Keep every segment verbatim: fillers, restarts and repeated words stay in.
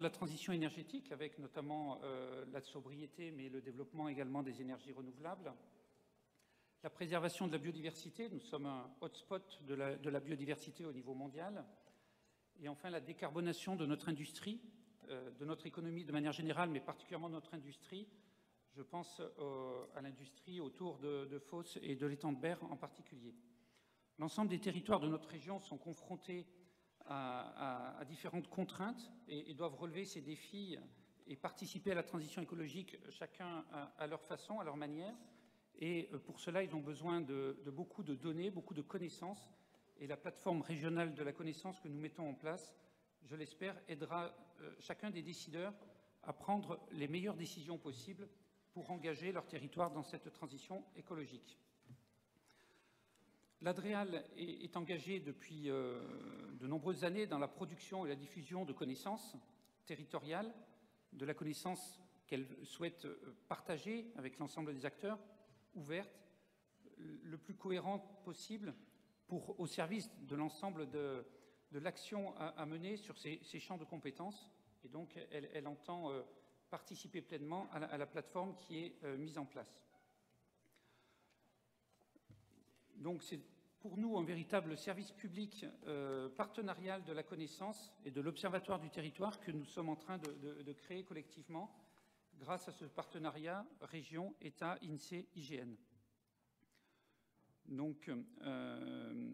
La transition énergétique, avec notamment euh, la sobriété, mais le développement également des énergies renouvelables. La préservation de la biodiversité, nous sommes un hotspot de la, de la biodiversité au niveau mondial. Et enfin, la décarbonation de notre industrie, euh, de notre économie de manière générale, mais particulièrement de notre industrie. Je pense euh, à l'industrie autour de, de Fos et de l'étang de Berre en particulier. L'ensemble des territoires de notre région sont confrontés À, à, à différentes contraintes et, et doivent relever ces défis et participer à la transition écologique, chacun à, à leur façon, à leur manière. Et pour cela, ils ont besoin de, de beaucoup de données, beaucoup de connaissances. Et la plateforme régionale de la connaissance que nous mettons en place, je l'espère, aidera euh, chacun des décideurs à prendre les meilleures décisions possibles pour engager leur territoire dans cette transition écologique. L'Adréal est engagé depuis euh, de nombreuses années dans la production et la diffusion de connaissances territoriales, de la connaissance qu'elle souhaite partager avec l'ensemble des acteurs, ouverte, le plus cohérent possible pour, au service de l'ensemble de, de l'action à, à mener sur ces, ces champs de compétences. Et donc, elle, elle entend euh, participer pleinement à la, à la plateforme qui est euh, mise en place. Donc, c'est pour nous un véritable service public euh, partenarial de la connaissance et de l'Observatoire du territoire que nous sommes en train de, de, de créer collectivement grâce à ce partenariat région, État, INSEE, I G N. Donc, euh,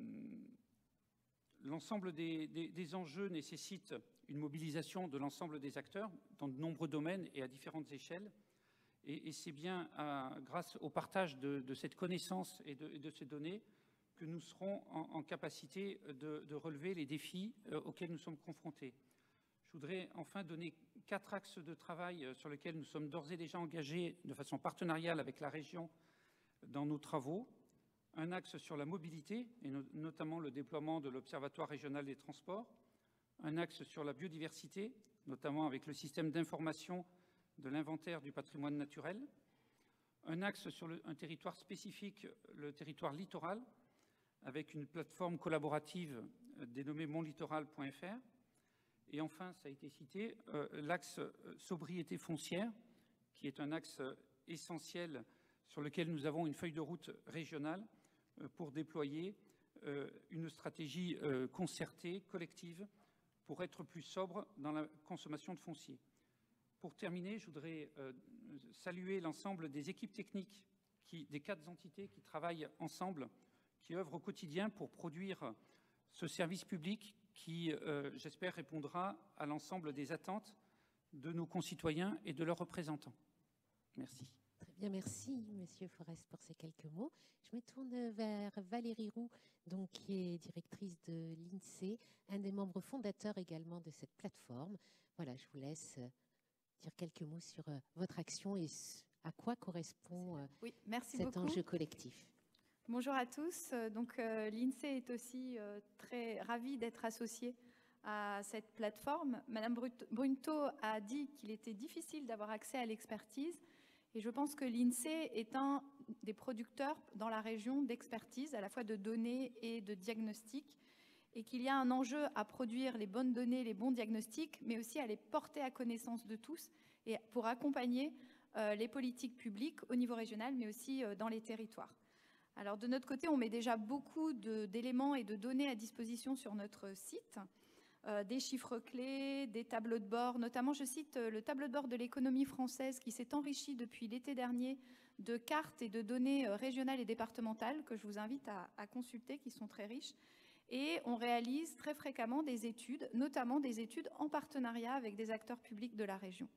l'ensemble des, des, des enjeux nécessite une mobilisation de l'ensemble des acteurs dans de nombreux domaines et à différentes échelles. Et, et c'est bien à, grâce au partage de, de cette connaissance et de, et de ces données que nous serons en, en capacité de, de relever les défis euh, auxquels nous sommes confrontés. Je voudrais enfin donner quatre axes de travail euh, sur lesquels nous sommes d'ores et déjà engagés de façon partenariale avec la région dans nos travaux. Un axe sur la mobilité, et no notamment le déploiement de l'Observatoire régional des transports. Un axe sur la biodiversité, notamment avec le système d'information de l'inventaire du patrimoine naturel. Un axe sur le, un territoire spécifique, le territoire littoral, avec une plateforme collaborative dénommée mon littoral point F R. Et enfin, ça a été cité, euh, l'axe sobriété foncière, qui est un axe essentiel sur lequel nous avons une feuille de route régionale euh, pour déployer euh, une stratégie euh, concertée, collective, pour être plus sobre dans la consommation de foncier. Pour terminer, je voudrais euh, saluer l'ensemble des équipes techniques qui, des quatre entités qui travaillent ensemble, qui œuvrent au quotidien pour produire ce service public qui, euh, j'espère, répondra à l'ensemble des attentes de nos concitoyens et de leurs représentants. Merci. Très bien, merci Monsieur Forest pour ces quelques mots. Je me tourne vers Valérie Roux, donc, qui est directrice de l'INSEE, un des membres fondateurs également de cette plateforme. Voilà, je vous laisse dire quelques mots sur votre action et à quoi correspond oui, merci cet beaucoup. enjeu collectif. Bonjour à tous. Donc, euh, l'INSEE est aussi euh, très ravie d'être associée à cette plateforme. Madame Brunto a dit qu'il était difficile d'avoir accès à l'expertise. Et je pense que l'INSEE est un des producteurs dans la région d'expertise, à la fois de données et de diagnostics, et qu'il y a un enjeu à produire les bonnes données, les bons diagnostics, mais aussi à les porter à connaissance de tous et pour accompagner euh, les politiques publiques au niveau régional, mais aussi euh, dans les territoires. Alors de notre côté, on met déjà beaucoup d'éléments et de données à disposition sur notre site. Euh, des chiffres clés, des tableaux de bord. Notamment, je cite euh, le tableau de bord de l'économie française qui s'est enrichi depuis l'été dernier de cartes et de données euh, régionales et départementales que je vous invite à, à consulter, qui sont très riches. Et on réalise très fréquemment des études, notamment des études en partenariat avec des acteurs publics de la région.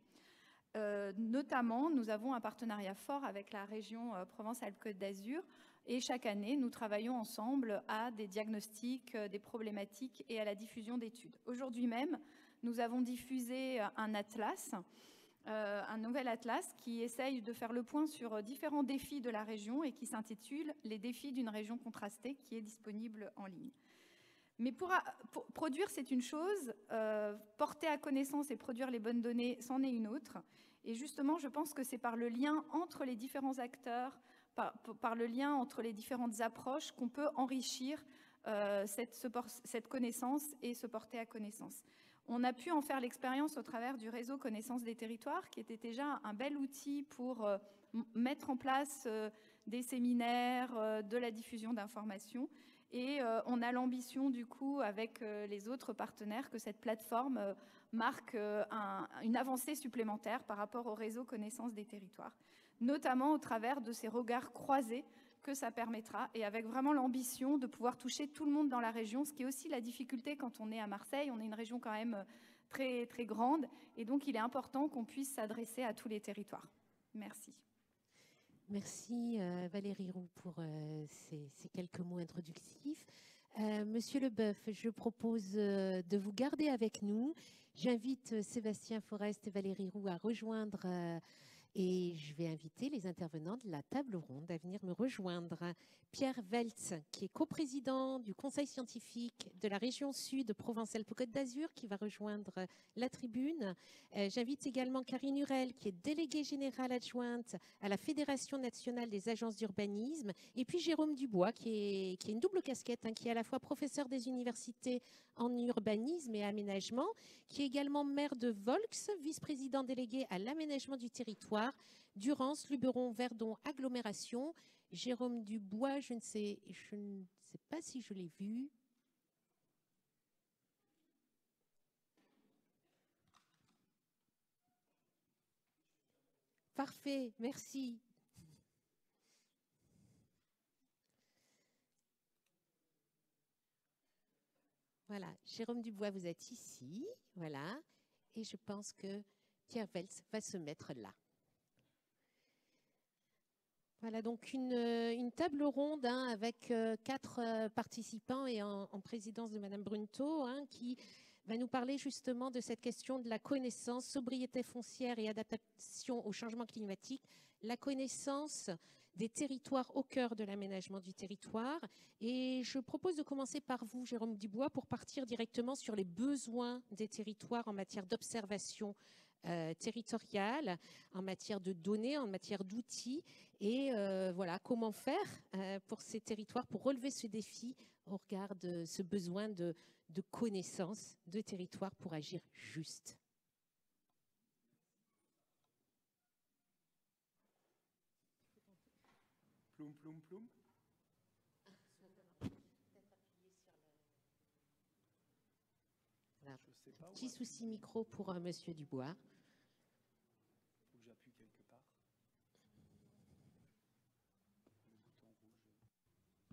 Euh, notamment, nous avons un partenariat fort avec la région euh, Provence-Alpes-Côte d'Azur. Et chaque année, nous travaillons ensemble à des diagnostics, des problématiques et à la diffusion d'études. Aujourd'hui même, nous avons diffusé un atlas, euh, un nouvel atlas qui essaye de faire le point sur différents défis de la région et qui s'intitule « Les défis d'une région contrastée » qui est disponible en ligne. Mais pour, pour produire, c'est une chose, euh, porter à connaissance et produire les bonnes données, c'en est une autre. Et justement, je pense que c'est par le lien entre les différents acteurs, Par, par le lien entre les différentes approches qu'on peut enrichir euh, cette, ce, cette connaissance et se porter à connaissance. On a pu en faire l'expérience au travers du réseau Connaissance des territoires, qui était déjà un bel outil pour euh, mettre en place euh, des séminaires, euh, de la diffusion d'informations. Et euh, on a l'ambition, du coup, avec euh, les autres partenaires, que cette plateforme euh, marque euh, un, une avancée supplémentaire par rapport au réseau Connaissance des territoires, notamment au travers de ces regards croisés que ça permettra, et avec vraiment l'ambition de pouvoir toucher tout le monde dans la région, ce qui est aussi la difficulté quand on est à Marseille. On est une région quand même très, très grande, et donc il est important qu'on puisse s'adresser à tous les territoires. Merci. Merci euh, Valérie Roux pour euh, ces, ces quelques mots introductifs. Euh, Monsieur Leboeuf, je propose euh, de vous garder avec nous. J'invite euh, Sébastien Forest et Valérie Roux à rejoindre euh, et je vais inviter les intervenants de la table ronde à venir me rejoindre. Pierre Weltz, qui est coprésident du Conseil scientifique de la région Sud Provence-Alpes-Côte d'Azur, qui va rejoindre la tribune. Euh, J'invite également Karine Hurel, qui est déléguée générale adjointe à la Fédération nationale des agences d'urbanisme. Et puis Jérôme Dubois, qui est, qui est une double casquette, hein, qui est à la fois professeur des universités en urbanisme et aménagement, qui est également maire de Volx, vice-président délégué à l'aménagement du territoire, Durance, Luberon, Verdon, agglomération. Jérôme Dubois, je ne sais, je ne sais pas si je l'ai vu. Parfait, merci. Voilà, Jérôme Dubois, vous êtes ici, voilà, et je pense que Pierre Weltz va se mettre là. Voilà, donc une, une table ronde hein, avec euh, quatre euh, participants et en, en présidence de Madame Brunto, hein, qui va nous parler justement de cette question de la connaissance, sobriété foncière et adaptation au changement climatique, la connaissance des territoires au cœur de l'aménagement du territoire. Et je propose de commencer par vous, Jérôme Dubois, pour partir directement sur les besoins des territoires en matière d'observation Euh, territoriale, en matière de données, en matière d'outils, et euh, voilà, comment faire euh, pour ces territoires, pour relever ce défi au regard de ce besoin de, de connaissance de territoire pour agir juste. Ploum, ploum, ploum. Voilà. Petit souci micro pour euh, Monsieur Dubois. Faut que j'appuie quelque part. Le bouton rouge.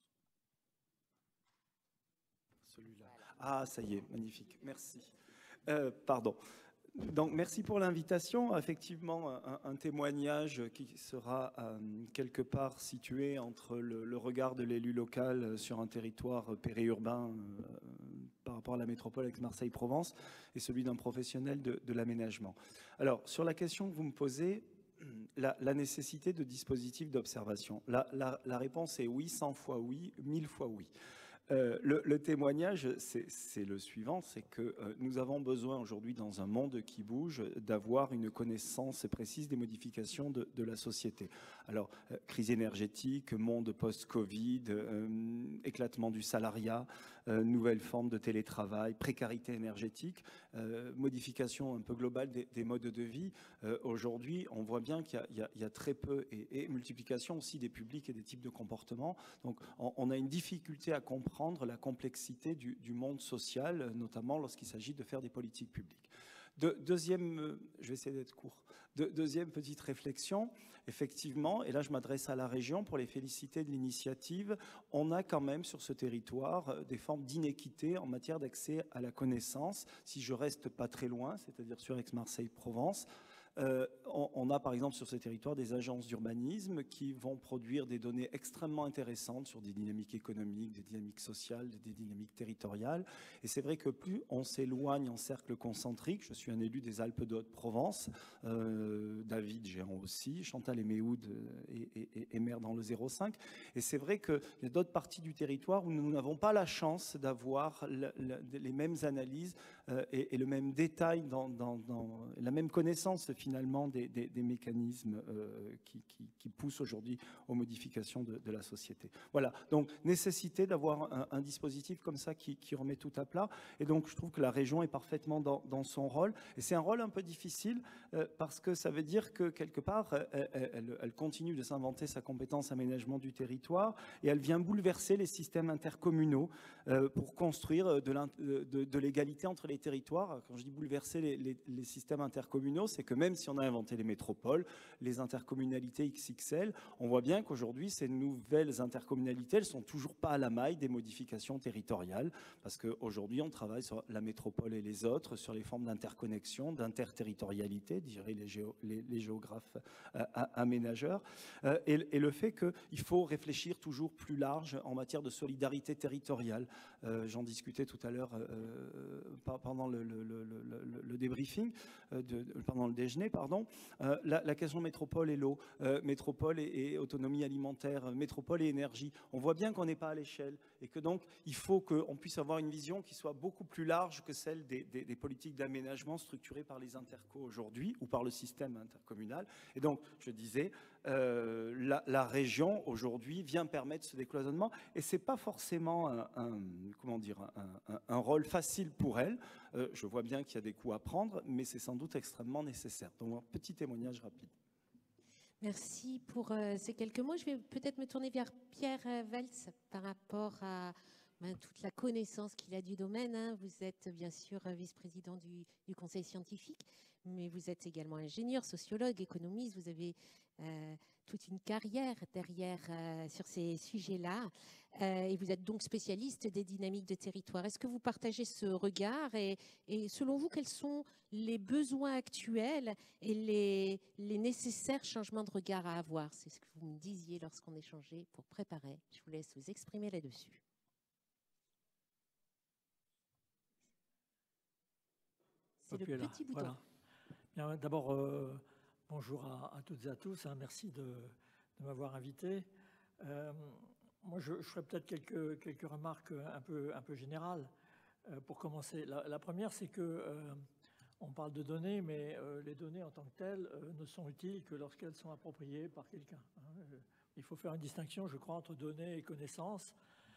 Celui-là. Ah, ça y est, magnifique. Merci. Euh, pardon. Donc, merci pour l'invitation. Effectivement, un, un témoignage qui sera euh, quelque part situé entre le, le regard de l'élu local sur un territoire périurbain euh, par rapport à la métropole Aix-Marseille-Provence et celui d'un professionnel de, de l'aménagement. Alors, sur la question que vous me posez, la, la nécessité de dispositifs d'observation, la, la, la réponse est oui, cent fois oui, mille fois oui. Euh, le, le témoignage, c'est le suivant, c'est que euh, nous avons besoin aujourd'hui, dans un monde qui bouge, d'avoir une connaissance précise des modifications de, de la société. Alors, euh, crise énergétique, monde post-Covid, euh, éclatement du salariat, euh, nouvelles formes de télétravail, précarité énergétique, euh, modification un peu globale des, des modes de vie. Euh, aujourd'hui, on voit bien qu'il y, y, y a très peu, et, et multiplication aussi des publics et des types de comportements. Donc, on, on a une difficulté à comprendre la complexité du, du monde social, notamment lorsqu'il s'agit de faire des politiques publiques. De, deuxième, je vais essayer d'être court. De, deuxième petite réflexion, effectivement, et là je m'adresse à la région pour les féliciter de l'initiative, on a quand même sur ce territoire des formes d'inéquité en matière d'accès à la connaissance. Si je reste pas très loin, c'est-à-dire sur Aix-Marseille-Provence, Euh, on, on a par exemple sur ce territoire des agences d'urbanisme qui vont produire des données extrêmement intéressantes sur des dynamiques économiques, des dynamiques sociales, des dynamiques territoriales. Et c'est vrai que plus on s'éloigne en cercle concentrique, je suis un élu des Alpes-de-Haute-Provence, euh, David Géant aussi, Chantal Eméhoud est, est, est maire dans le zéro cinq. Et c'est vrai qu'il y a d'autres parties du territoire où nous n'avons pas la chance d'avoir les mêmes analyses euh, et, et le même détail, dans, dans, dans la même connaissance finalement des, des, des mécanismes euh, qui, qui, qui poussent aujourd'hui aux modifications de, de la société. Voilà, donc nécessité d'avoir un, un dispositif comme ça qui, qui remet tout à plat. Et donc je trouve que la région est parfaitement dans, dans son rôle. Et c'est un rôle un peu difficile euh, parce que ça veut dire que quelque part, elle, elle, elle continue de s'inventer sa compétence aménagement du territoire et elle vient bouleverser les systèmes intercommunaux euh, pour construire de, de, de l'égalité entre les territoires. Quand je dis bouleverser les, les, les systèmes intercommunaux, c'est que même si on a inventé les métropoles, les intercommunalités X X L, on voit bien qu'aujourd'hui, ces nouvelles intercommunalités, elles ne sont toujours pas à la maille des modifications territoriales, parce qu'aujourd'hui, on travaille sur la métropole et les autres, sur les formes d'interconnexion, d'interterritorialité, diraient les, géo, les, les géographes euh, aménageurs, euh, et, et le fait qu'il faut réfléchir toujours plus large en matière de solidarité territoriale. Euh, J'en discutais tout à l'heure euh, pendant le, le, le, le, le débriefing, euh, de, pendant le déjeuner, pardon, euh, la, la question métropole et l'eau, euh, métropole et, et autonomie alimentaire, métropole et énergie. On voit bien qu'on n'est pas à l'échelle et que donc il faut qu'on puisse avoir une vision qui soit beaucoup plus large que celle des, des, des politiques d'aménagement structurées par les intercos aujourd'hui ou par le système intercommunal. Et donc, je disais, euh, la, la région aujourd'hui vient permettre ce décloisonnement et c'est pas forcément un, un, comment dire, un, un, un rôle facile pour elle. Euh, je vois bien qu'il y a des coups à prendre, mais c'est sans doute extrêmement nécessaire. Donc, un petit témoignage rapide. Merci pour euh, ces quelques mots. Je vais peut-être me tourner vers Pierre euh, Valls par rapport à ben, toute la connaissance qu'il a du domaine. Hein. Vous êtes bien sûr vice-président du, du conseil scientifique, mais vous êtes également ingénieur, sociologue, économiste. Vous avez euh, toute une carrière derrière euh, sur ces sujets-là. Euh, et vous êtes donc spécialiste des dynamiques de territoire. Est-ce que vous partagez ce regard et, et selon vous, quels sont les besoins actuels et les, les nécessaires changements de regard à avoir? C'est ce que vous me disiez lorsqu'on échangeait pour préparer. Je vous laisse vous exprimer là-dessus. C'est le là. petit bouton. Voilà. Bien, d'abord, euh, bonjour à, à toutes et à tous. Hein, merci de, de m'avoir invité. Euh, moi, je, je ferai peut-être quelques, quelques remarques un peu, un peu générales euh, pour commencer. La, la première, c'est que euh, on parle de données, mais euh, les données en tant que telles euh, ne sont utiles que lorsqu'elles sont appropriées par quelqu'un. Hein. Il faut faire une distinction, je crois, entre données et connaissances.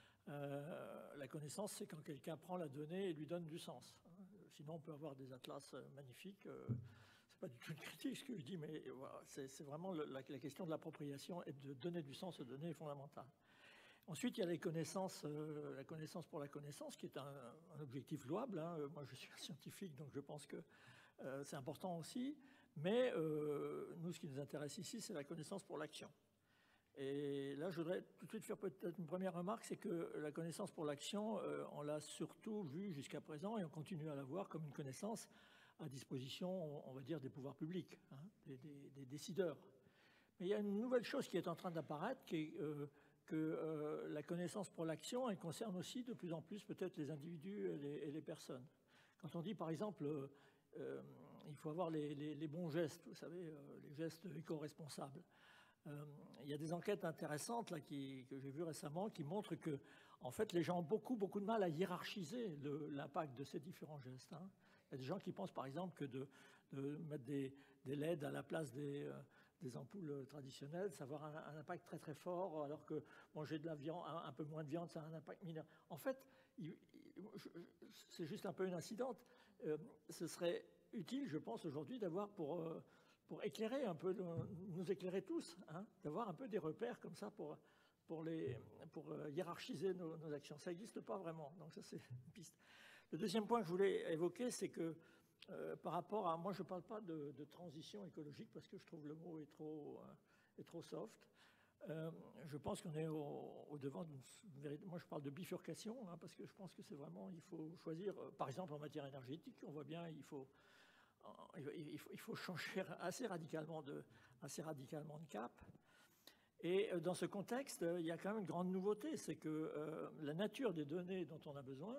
Euh, la connaissance, c'est quand quelqu'un prend la donnée et lui donne du sens. Sinon, on peut avoir des atlas magnifiques. Euh, c'est pas du tout une critique ce que je dis, mais voilà, c'est vraiment le, la, la question de l'appropriation et de donner du sens aux données est fondamentale. Ensuite, il y a les connaissances, euh, la connaissance pour la connaissance, qui est un, un objectif louable. Hein. Moi, je suis un scientifique, donc je pense que euh, c'est important aussi. Mais euh, nous, ce qui nous intéresse ici, c'est la connaissance pour l'action. Et là, je voudrais tout de suite faire peut-être une première remarque, c'est que la connaissance pour l'action, euh, on l'a surtout vue jusqu'à présent et on continue à la voir comme une connaissance à disposition, on va dire, des pouvoirs publics, hein, des, des, des décideurs. Mais il y a une nouvelle chose qui est en train d'apparaître, qui est euh, que euh, la connaissance pour l'action, elle concerne aussi de plus en plus peut-être les individus et les, et les personnes. Quand on dit, par exemple, euh, euh, il faut avoir les, les, les bons gestes, vous savez, euh, les gestes éco-responsables. Euh, il y a des enquêtes intéressantes là, qui, que j'ai vues récemment qui montrent que en fait, les gens ont beaucoup, beaucoup de mal à hiérarchiser l'impact de ces différents gestes. Hein. Il y a des gens qui pensent par exemple que de, de mettre des, des L E D à la place des, euh, des ampoules traditionnelles, ça va avoir un, un impact très très fort, alors que manger de la viande, un, un peu moins de viande, ça a un impact mineur. En fait, c'est juste un peu une incidente. Euh, ce serait utile, je pense, aujourd'hui d'avoir pour... Euh, pour éclairer un peu, nous éclairer tous, hein, d'avoir un peu des repères comme ça pour, pour, les, pour hiérarchiser nos, nos actions. Ça n'existe pas vraiment, donc ça c'est une piste. Le deuxième point que je voulais évoquer, c'est que euh, par rapport à... Moi, je ne parle pas de, de transition écologique parce que je trouve le mot est trop, euh, est trop soft. Euh, je pense qu'on est au, au devant d'une... Moi, je parle de bifurcation, hein, parce que je pense que c'est vraiment... Il faut choisir, euh, par exemple, en matière énergétique, on voit bien, il faut... Il faut, il faut changer assez radicalement, de, assez radicalement de cap. Et dans ce contexte, il y a quand même une grande nouveauté, c'est que euh, la nature des données dont on a besoin,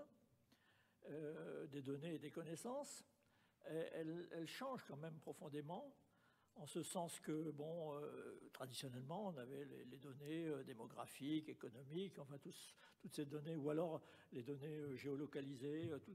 euh, des données et des connaissances, elle, elle change quand même profondément, en ce sens que, bon, euh, traditionnellement, on avait les, les données euh, démographiques, économiques, enfin tous, toutes ces données, ou alors les données euh, géolocalisées, euh, tout,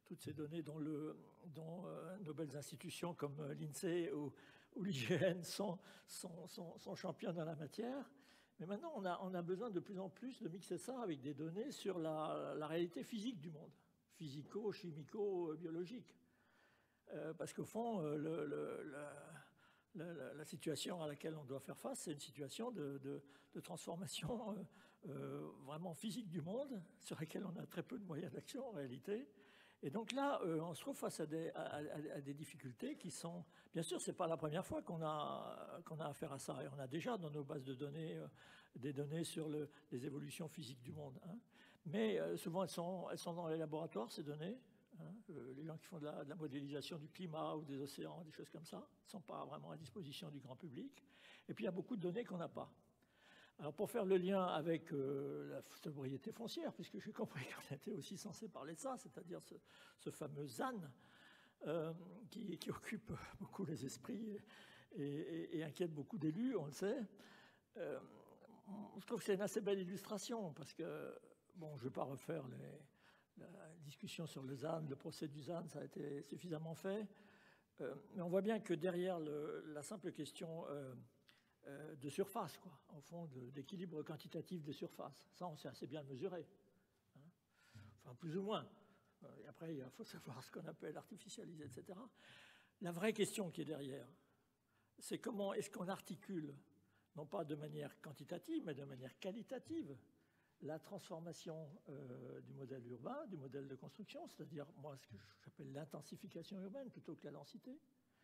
toutes ces données dont, le, dont euh, nos belles institutions comme l'INSEE ou, ou l'I G N sont, sont, sont, sont championnes dans la matière. Mais maintenant, on a, on a besoin de plus en plus de mixer ça avec des données sur la, la réalité physique du monde, physico, chimico, biologique. Euh, parce qu'au fond, euh, le, le, le, la, la situation à laquelle on doit faire face, c'est une situation de, de, de transformation euh, euh, vraiment physique du monde, sur laquelle on a très peu de moyens d'action en réalité. Et donc là, euh, on se trouve face à des, à, à, à des difficultés qui sont... Bien sûr, ce n'est pas la première fois qu'on a, qu'on a affaire à ça. Et on a déjà dans nos bases de données euh, des données sur le, les évolutions physiques du monde. Hein. Mais euh, souvent, elles sont, elles sont dans les laboratoires, ces données. Hein. Euh, les gens qui font de la, de la modélisation du climat ou des océans, des choses comme ça, ne sont pas vraiment à disposition du grand public. Et puis, il y a beaucoup de données qu'on n'a pas. Alors, pour faire le lien avec euh, la sobriété foncière, puisque j'ai compris qu'on était aussi censé parler de ça, c'est-à-dire ce, ce fameux ZAN euh, qui, qui occupe beaucoup les esprits et, et, et inquiète beaucoup d'élus, on le sait. Euh, je trouve que c'est une assez belle illustration, parce que, bon, je ne vais pas refaire les, la discussion sur le ZAN, le procès du ZAN, ça a été suffisamment fait, euh, mais on voit bien que derrière le, la simple question... Euh, de surface, quoi, au fond, d'équilibre quantitatif des surfaces. Ça, on sait assez bien le mesurer. Hein. Enfin, plus ou moins. Et après, il faut savoir ce qu'on appelle artificialiser, et cetera. La vraie question qui est derrière, c'est comment est-ce qu'on articule, non pas de manière quantitative, mais de manière qualitative, la transformation euh, du modèle urbain, du modèle de construction, c'est-à-dire, moi, ce que j'appelle l'intensification urbaine plutôt que la densité.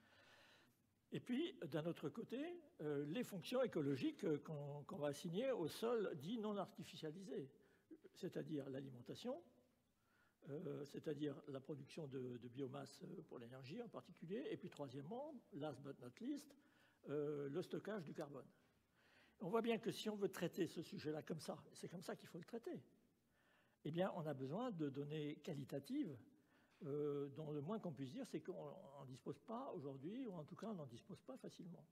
Et puis, d'un autre côté, euh, les fonctions écologiques euh, qu'on qu'on va assigner au sol dit non artificialisé, c'est-à-dire l'alimentation, euh, c'est-à-dire la production de, de biomasse pour l'énergie en particulier, et puis troisièmement, last but not least, euh, le stockage du carbone. On voit bien que si on veut traiter ce sujet-là comme ça, c'est comme ça qu'il faut le traiter, eh bien, on a besoin de données qualitatives Euh, dont le moins qu'on puisse dire, c'est qu'on n'en dispose pas aujourd'hui, ou en tout cas, on n'en dispose pas facilement.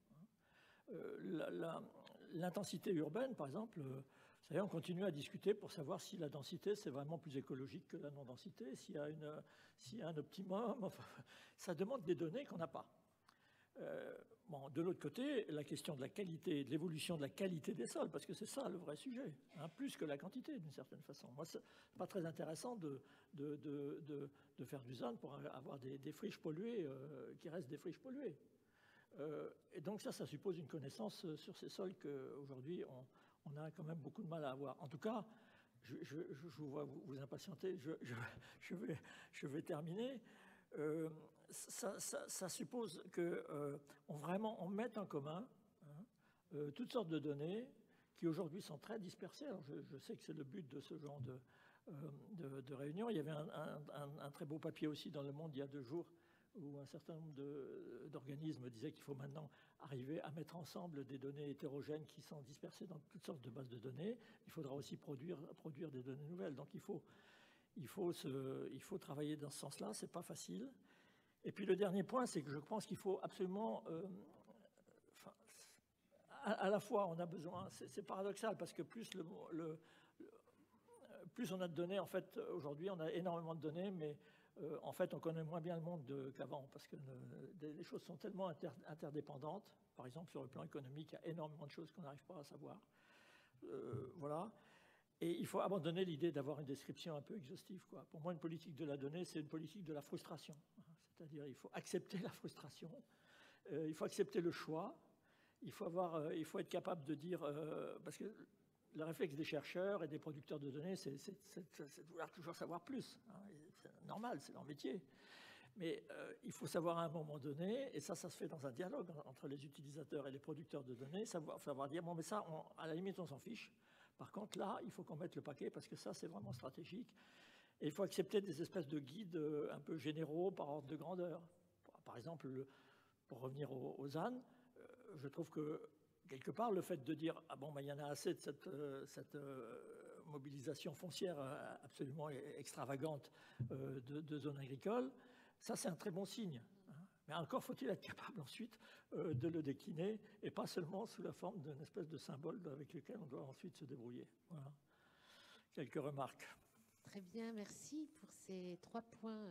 Euh, L'intensité urbaine, par exemple, euh, vous savez, on continue à discuter pour savoir si la densité, c'est vraiment plus écologique que la non-densité, s'il y a une, s'il y a un optimum. Enfin, ça demande des données qu'on n'a pas. Euh, bon, de l'autre côté, la question de la qualité, de l'évolution de la qualité des sols, parce que c'est ça le vrai sujet, hein, plus que la quantité d'une certaine façon. Moi, c'est pas très intéressant de, de, de, de, de faire du ZAN pour avoir des, des friches polluées euh, qui restent des friches polluées. Euh, et donc ça, ça suppose une connaissance sur ces sols qu'aujourd'hui, on, on a quand même beaucoup de mal à avoir. En tout cas, je, je, je vous vois vous, vous impatienter, je, je, je, vais, je vais terminer. Euh, ça, ça, ça suppose qu'on euh, vraiment on mette en commun hein, euh, toutes sortes de données qui aujourd'hui sont très dispersées. Alors je, je sais que c'est le but de ce genre de, euh, de, de réunion. Il y avait un, un, un très beau papier aussi dans Le Monde il y a deux jours où un certain nombre d'organismes disaient qu'il faut maintenant arriver à mettre ensemble des données hétérogènes qui sont dispersées dans toutes sortes de bases de données. Il faudra aussi produire, produire des données nouvelles. Donc il faut Il faut, se, il faut travailler dans ce sens-là, ce n'est pas facile. Et puis le dernier point, c'est que je pense qu'il faut absolument... Euh, enfin, à, à la fois, on a besoin... C'est paradoxal, parce que plus, le, le, le, plus on a de données, en fait, aujourd'hui, on a énormément de données, mais euh, en fait, on connaît moins bien le monde qu'avant, parce que le, les choses sont tellement inter, interdépendantes. Par exemple, sur le plan économique, il y a énormément de choses qu'on n'arrive pas à savoir. Euh, voilà. Et il faut abandonner l'idée d'avoir une description un peu exhaustive, quoi. Pour moi, une politique de la donnée, c'est une politique de la frustration. C'est-à-dire il faut accepter la frustration, euh, il faut accepter le choix, il faut, avoir, euh, il faut être capable de dire... Euh, parce que le réflexe des chercheurs et des producteurs de données, c'est de vouloir toujours savoir plus. Hein. C'est normal, c'est leur métier. Mais euh, il faut savoir à un moment donné, et ça, ça se fait dans un dialogue entre les utilisateurs et les producteurs de données, savoir, savoir dire, bon, mais ça, on, à la limite, on s'en fiche. Par contre, là, il faut qu'on mette le paquet parce que ça, c'est vraiment stratégique. Et il faut accepter des espèces de guides un peu généraux par ordre de grandeur. Par exemple, le, pour revenir au, au ZAN, euh, je trouve que, quelque part, le fait de dire « Ah bon, ben, il y en a assez de cette, euh, cette euh, mobilisation foncière absolument extravagante euh, de, de zones agricoles », ça, c'est un très bon signe. Hein. Mais encore faut-il être capable ensuite euh, de le décliner, et pas seulement sous la forme d'une espèce de symbole avec lequel on doit ensuite se débrouiller. Voilà. Quelques remarques. Très bien, merci pour ces trois points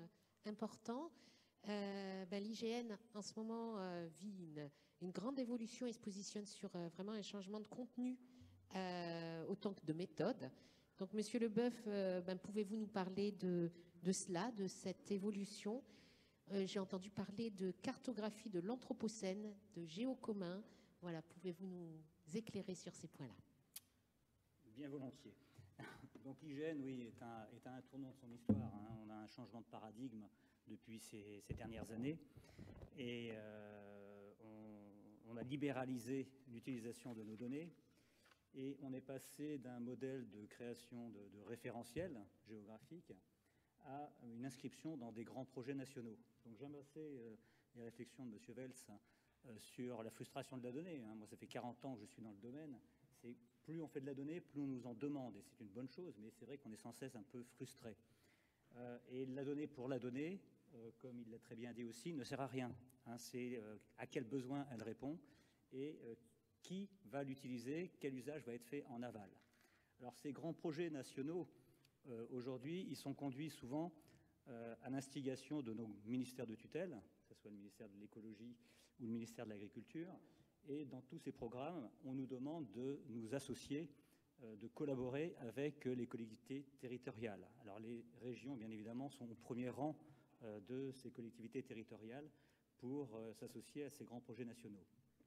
important. Euh, ben, l'I G N, en ce moment, euh, vit une, une grande évolution et se positionne sur euh, vraiment un changement de contenu euh, autant que de méthode. Donc, Monsieur Leboeuf, euh, ben, pouvez-vous nous parler de, de cela, de cette évolution? euh, J'ai entendu parler de cartographie de l'Anthropocène, de géocommun. Voilà, pouvez-vous nous éclairer sur ces points-là? Bien volontiers. Donc l'I G N, oui, est un, est un tournant de son histoire. Hein. On a un changement de paradigme depuis ces, ces dernières années. Et euh, on, on a libéralisé l'utilisation de nos données. Et on est passé d'un modèle de création de, de référentiels géographiques à une inscription dans des grands projets nationaux. Donc j'aime assez euh, les réflexions de M. Wels euh, sur la frustration de la donnée. Hein. Moi, ça fait quarante ans que je suis dans le domaine. C'est plus on fait de la donnée, plus on nous en demande. Et c'est une bonne chose, mais c'est vrai qu'on est sans cesse un peu frustré. Euh, et la donnée pour la donnée, euh, comme il l'a très bien dit aussi, ne sert à rien. Hein. C'est euh, à quel besoin elle répond et euh, qui va l'utiliser, quel usage va être fait en aval. Alors ces grands projets nationaux, euh, aujourd'hui, ils sont conduits souvent euh, à l'instigation de nos ministères de tutelle, que ce soit le ministère de l'écologie ou le ministère de l'agriculture. Et dans tous ces programmes, on nous demande de nous associer, euh, de collaborer avec les collectivités territoriales. Alors les régions, bien évidemment, sont au premier rang euh, de ces collectivités territoriales pour euh, s'associer à ces grands projets nationaux.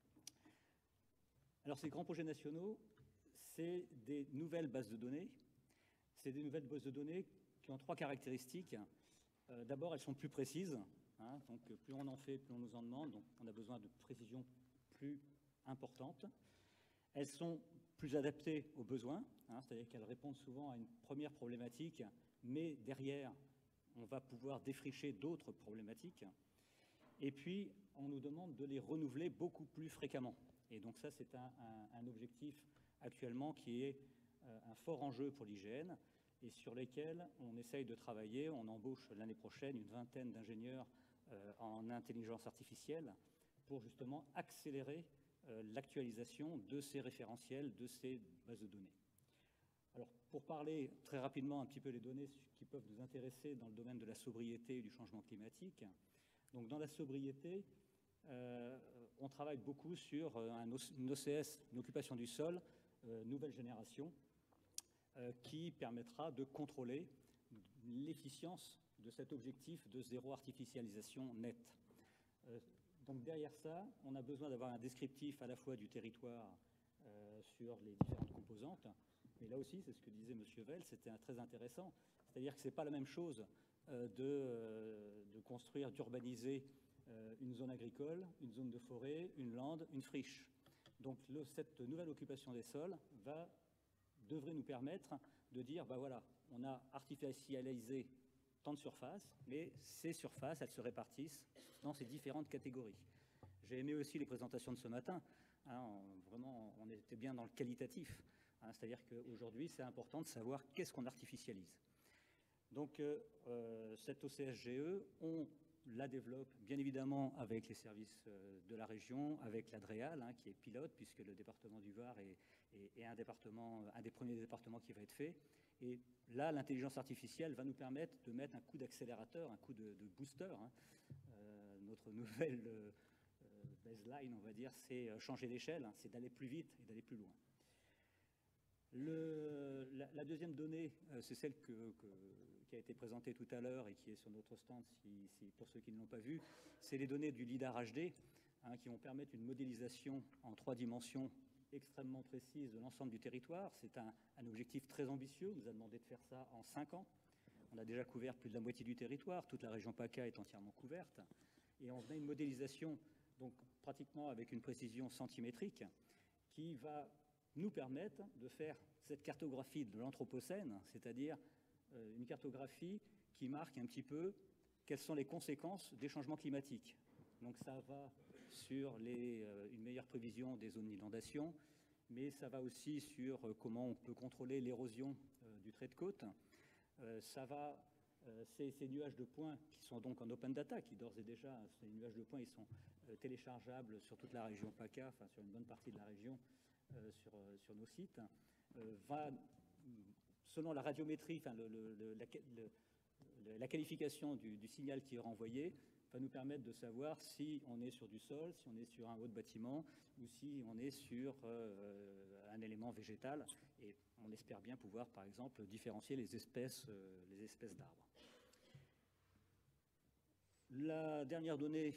Alors ces grands projets nationaux, c'est des nouvelles bases de données. C'est des nouvelles bases de données qui ont trois caractéristiques. Euh, D'abord, elles sont plus précises. Hein, donc plus on en fait, plus on nous en demande. Donc on a besoin de précision plus importantes. Elles sont plus adaptées aux besoins, hein, c'est-à-dire qu'elles répondent souvent à une première problématique, mais derrière, on va pouvoir défricher d'autres problématiques. Et puis, on nous demande de les renouveler beaucoup plus fréquemment. Et donc ça, c'est un, un, un objectif actuellement qui est euh, un fort enjeu pour l'I G N et sur lesquels on essaye de travailler. On embauche l'année prochaine une vingtaine d'ingénieurs euh, en intelligence artificielle pour justement accélérer euh, l'actualisation de ces référentiels, de ces bases de données. Alors, pour parler très rapidement un petit peu des données qui peuvent nous intéresser dans le domaine de la sobriété et du changement climatique. Donc, dans la sobriété, euh, on travaille beaucoup sur un O C S, une occupation du sol, euh, nouvelle génération, euh, qui permettra de contrôler l'efficience de cet objectif de zéro artificialisation nette. Euh, donc derrière ça, on a besoin d'avoir un descriptif à la fois du territoire euh, sur les différentes composantes, mais là aussi, c'est ce que disait M. Wels, c'était très intéressant, c'est-à-dire que ce n'est pas la même chose euh, de, euh, de construire, d'urbaniser euh, une zone agricole, une zone de forêt, une lande, une friche. Donc le, cette nouvelle occupation des sols va, devrait nous permettre de dire, ben voilà, on a artificialisé tant de surfaces, mais ces surfaces, elles se répartissent dans ces différentes catégories. J'ai aimé aussi les présentations de ce matin. Hein, on, vraiment, on était bien dans le qualitatif. Hein, c'est-à-dire qu'aujourd'hui, c'est important de savoir qu'est-ce qu'on artificialise. Donc, euh, euh, cette O C S G E, on la développe bien évidemment avec les services de la région, avec l'Adréal, hein, qui est pilote, puisque le département du Var est, est, est un, département, un des premiers départements qui va être fait. Et là, l'intelligence artificielle va nous permettre de mettre un coup d'accélérateur, un coup de, de booster. Hein. Euh, notre nouvelle euh, baseline, on va dire, c'est changer d'échelle, hein, c'est d'aller plus vite et d'aller plus loin. Le, la, la deuxième donnée, euh, c'est celle que, que, qui a été présentée tout à l'heure et qui est sur notre stand, si, si, pour ceux qui ne l'ont pas vu. C'est les données du lidar H D, hein, qui vont permettre une modélisation en trois dimensions extrêmement précise de l'ensemble du territoire. C'est un, un objectif très ambitieux. On nous a demandé de faire ça en cinq ans. On a déjà couvert plus de la moitié du territoire. Toute la région PACA est entièrement couverte. Et on a une modélisation, donc pratiquement avec une précision centimétrique, qui va nous permettre de faire cette cartographie de l'Anthropocène, c'est-à-dire euh, une cartographie qui marque un petit peu quelles sont les conséquences des changements climatiques. Donc ça va sur les, euh, une meilleure prévision des zones d'inondation, mais ça va aussi sur euh, comment on peut contrôler l'érosion euh, du trait de côte. Euh, ça va, euh, ces, ces nuages de points qui sont donc en open data, qui d'ores et déjà, ces nuages de points, ils sont euh, téléchargeables sur toute la région PACA, enfin sur une bonne partie de la région, euh, sur, euh, sur nos sites, euh, va, selon la radiométrie, enfin le, le, le, la, le la qualification du, du signal qui est renvoyé va nous permettre de savoir si on est sur du sol, si on est sur un haut de bâtiment ou si on est sur euh, un élément végétal. Et on espère bien pouvoir, par exemple, différencier les espèces, euh, les espèces d'arbres. La dernière donnée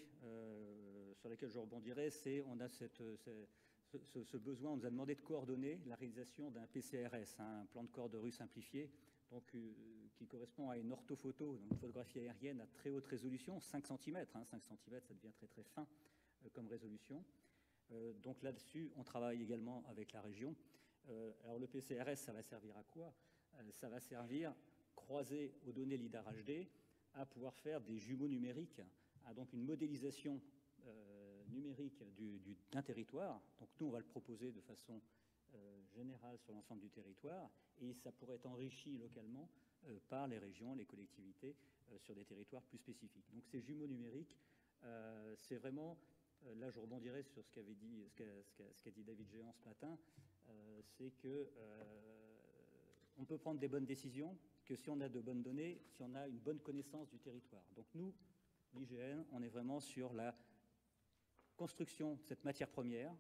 euh, sur laquelle je rebondirai, c'est on a cette, cette, ce, ce besoin, on nous a demandé de coordonner la réalisation d'un P C R S, hein, un plan de corps de rue simplifié, donc, euh, qui correspond à une orthophoto, donc une photographie aérienne à très haute résolution, cinq centimètres, hein, cinq centimètres, ça devient très très fin euh, comme résolution. Euh, donc là-dessus, on travaille également avec la région. Euh, alors le P C R S, ça va servir à quoi? euh, Ça va servir, croisé aux données LIDAR H D, à pouvoir faire des jumeaux numériques, à donc une modélisation euh, numérique du, du, d'un territoire. Donc nous, on va le proposer de façon euh, générale sur l'ensemble du territoire, et ça pourrait être enrichi localement euh, par les régions, les collectivités, euh, sur des territoires plus spécifiques. Donc ces jumeaux numériques, euh, c'est vraiment, euh, là je rebondirai sur ce qu'avait dit, ce qu'a, ce qu'a, ce qu'a dit David Géant ce matin, euh, c'est que euh, on peut prendre des bonnes décisions que si on a de bonnes données, si on a une bonne connaissance du territoire. Donc nous, l'I G N, on est vraiment sur la construction de cette matière première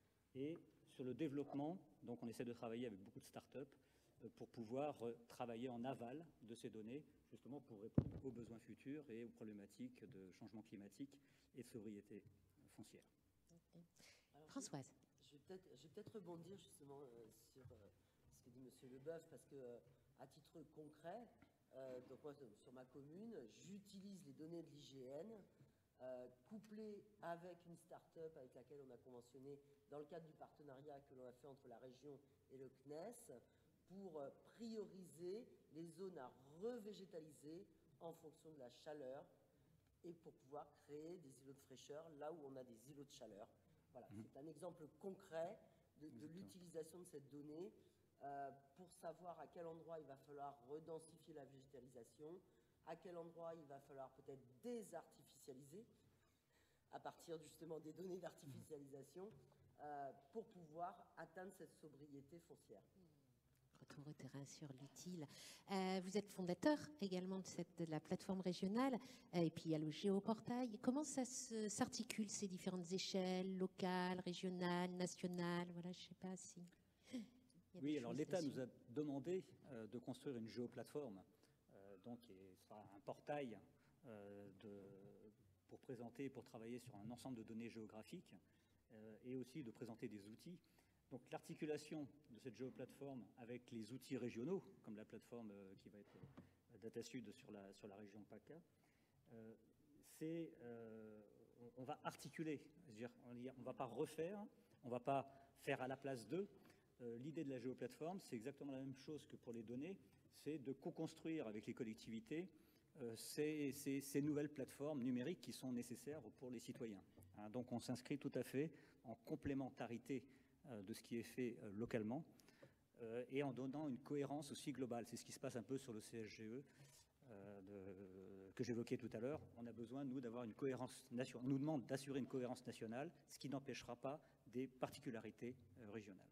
et sur le développement. Donc on essaie de travailler avec beaucoup de start-up pour pouvoir travailler en aval de ces données, justement pour répondre aux besoins futurs et aux problématiques de changement climatique et de sobriété foncière. Okay. Françoise. Je vais peut-être, je vais peut-être rebondir justement euh, sur euh, ce que dit M. Leboeuf, parce que euh, à titre concret, euh, donc moi, sur ma commune, j'utilise les données de l'I G N euh, couplées avec une start-up avec laquelle on a conventionné dans le cadre du partenariat que l'on a fait entre la région et le C N E S pour euh, prioriser les zones à revégétaliser en fonction de la chaleur et pour pouvoir créer des îlots de fraîcheur là où on a des îlots de chaleur. Voilà, mmh. C'est un exemple concret de, de l'utilisation de cette donnée euh, pour savoir à quel endroit il va falloir redensifier la végétalisation, à quel endroit il va falloir peut-être désartificialiser à partir justement des données d'artificialisation euh, pour pouvoir atteindre cette sobriété foncière. Retour au terrain sur l'utile. Euh, vous êtes fondateur également de, cette, de la plateforme régionale, euh, et puis il y a le géoportail. Comment ça se, s'articule, ces différentes échelles, locales, régionales, nationales? Voilà, je ne sais pas si... Oui, alors l'État nous a demandé euh, de construire une géoplateforme, euh, donc qui sera un portail euh, de, pour présenter, pour travailler sur un ensemble de données géographiques, euh, et aussi de présenter des outils. Donc l'articulation de cette géoplateforme avec les outils régionaux, comme la plateforme euh, qui va être euh, DataSud sur la, sur la région PACA, euh, c'est, euh, on, on va articuler, c'est-à-dire on ne va pas refaire, on ne va pas faire à la place d'eux. Euh, l'idée de la géoplateforme, c'est exactement la même chose que pour les données, c'est de co-construire avec les collectivités euh, ces, ces, ces nouvelles plateformes numériques qui sont nécessaires pour les citoyens. Hein, donc on s'inscrit tout à fait en complémentarité de ce qui est fait euh, localement euh, et en donnant une cohérence aussi globale. C'est ce qui se passe un peu sur le C S G E euh, de, que j'évoquais tout à l'heure. On a besoin, nous, d'avoir une cohérence nationale. On nous demande d'assurer une cohérence nationale, ce qui n'empêchera pas des particularités euh, régionales.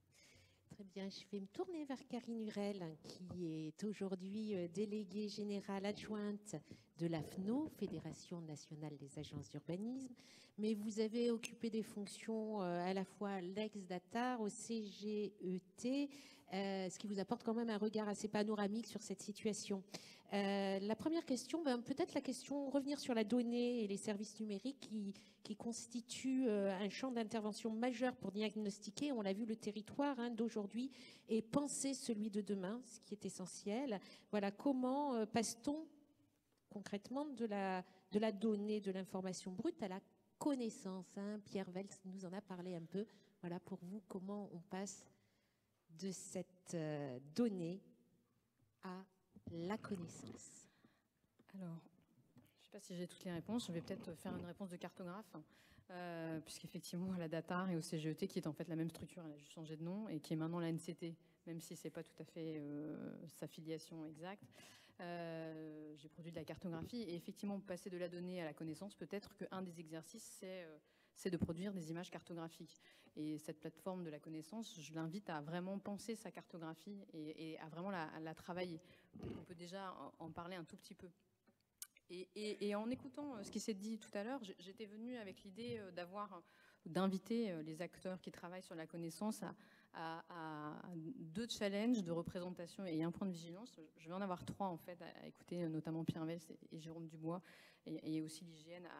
Très bien, je vais me tourner vers Karine Hurel, qui est aujourd'hui déléguée générale adjointe de l'A F N O, Fédération nationale des agences d'urbanisme, mais vous avez occupé des fonctions à la fois à l'ex-Datar, au C G E T, euh, ce qui vous apporte quand même un regard assez panoramique sur cette situation. Euh, la première question, ben, peut-être la question, revenir sur la donnée et les services numériques qui, qui constituent euh, un champ d'intervention majeur pour diagnostiquer, on l'a vu, le territoire hein, d'aujourd'hui et penser celui de demain, ce qui est essentiel. Voilà, comment euh, passe-t-on concrètement de la, de la donnée, de l'information brute à la connaissance hein. Pierre Veltz nous en a parlé un peu. Voilà, pour vous, comment on passe de cette euh, donnée à la connaissance? Alors, je ne sais pas si j'ai toutes les réponses. Je vais peut-être faire une réponse de cartographe, euh, puisqu'effectivement, à la Datar et au C G E T, qui est en fait la même structure, elle a juste changé de nom, et qui est maintenant la N C T, même si ce n'est pas tout à fait euh, sa filiation exacte. Euh, j'ai produit de la cartographie, et effectivement, passer de la donnée à la connaissance, peut-être qu'un des exercices, c'est euh, c'est de produire des images cartographiques. Et cette plateforme de la connaissance, je l'invite à vraiment penser sa cartographie et, et à vraiment la, à la travailler. On peut déjà en, en parler un tout petit peu. Et, et, et en écoutant ce qui s'est dit tout à l'heure, j'étais venue avec l'idée d'avoir, d'inviter les acteurs qui travaillent sur la connaissance à, à, à deux challenges de représentation et un point de vigilance. Je vais en avoir trois en fait à écouter, notamment Pierre Vels et Jérôme Dubois et, et aussi l'I G N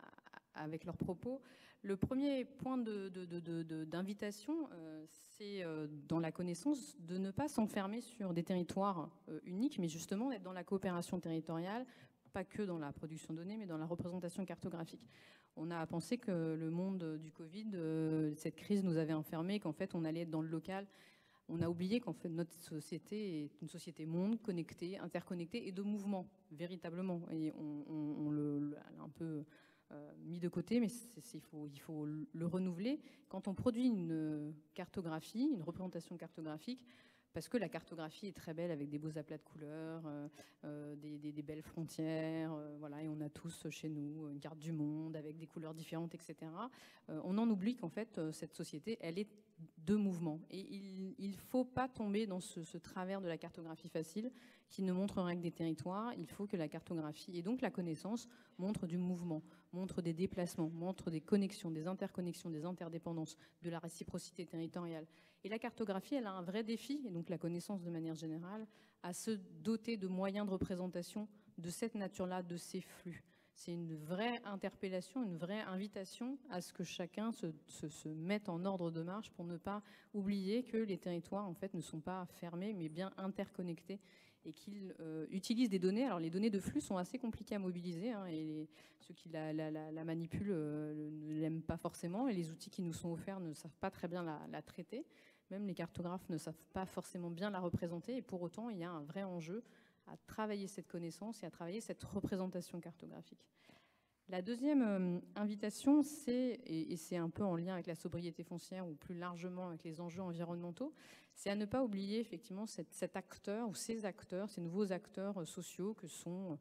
à, à, avec leurs propos. Le premier point de, de, de, de, d'invitation, euh, c'est euh, dans la connaissance de ne pas s'enfermer sur des territoires euh, uniques, mais justement d'être dans la coopération territoriale, pas que dans la production de données, mais dans la représentation cartographique. On a pensé que le monde du Covid, euh, cette crise nous avait enfermés, qu'en fait on allait être dans le local. On a oublié qu'en fait notre société est une société monde, connectée, interconnectée et de mouvement, véritablement. Et on, on, on le, le un peu euh, mis de côté, mais c'est, c'est, il, faut, il faut le renouveler. Quand on produit une cartographie, une représentation cartographique, parce que la cartographie est très belle avec des beaux aplats de couleurs, euh, euh, des, des, des belles frontières, euh, voilà, et on a tous chez nous une carte du monde avec des couleurs différentes, et cetera. Euh, on en oublie qu'en fait, cette société, elle est de mouvement. Et il ne faut pas tomber dans ce, ce travers de la cartographie facile qui ne montre rien que des territoires. Il faut que la cartographie, et donc la connaissance, montre du mouvement, montre des déplacements, montre des connexions, des interconnexions, des interdépendances, de la réciprocité territoriale. Et la cartographie, elle a un vrai défi, et donc la connaissance de manière générale, à se doter de moyens de représentation de cette nature-là, de ces flux. C'est une vraie interpellation, une vraie invitation à ce que chacun se, se, se mette en ordre de marche pour ne pas oublier que les territoires, en fait, ne sont pas fermés, mais bien interconnectés et qu'ils euh, utilisent des données. Alors, les données de flux sont assez compliquées à mobiliser, hein, et les, ceux qui la, la, la, la manipulent euh, ne l'aiment pas forcément, et les outils qui nous sont offerts ne savent pas très bien la, la traiter. Même les cartographes ne savent pas forcément bien la représenter, et pour autant, il y a un vrai enjeu à travailler cette connaissance et à travailler cette représentation cartographique. La deuxième euh, invitation, c'est, et, et c'est un peu en lien avec la sobriété foncière ou plus largement avec les enjeux environnementaux, c'est à ne pas oublier effectivement cette, cet acteur ou ces acteurs, ces nouveaux acteurs euh, sociaux que sont,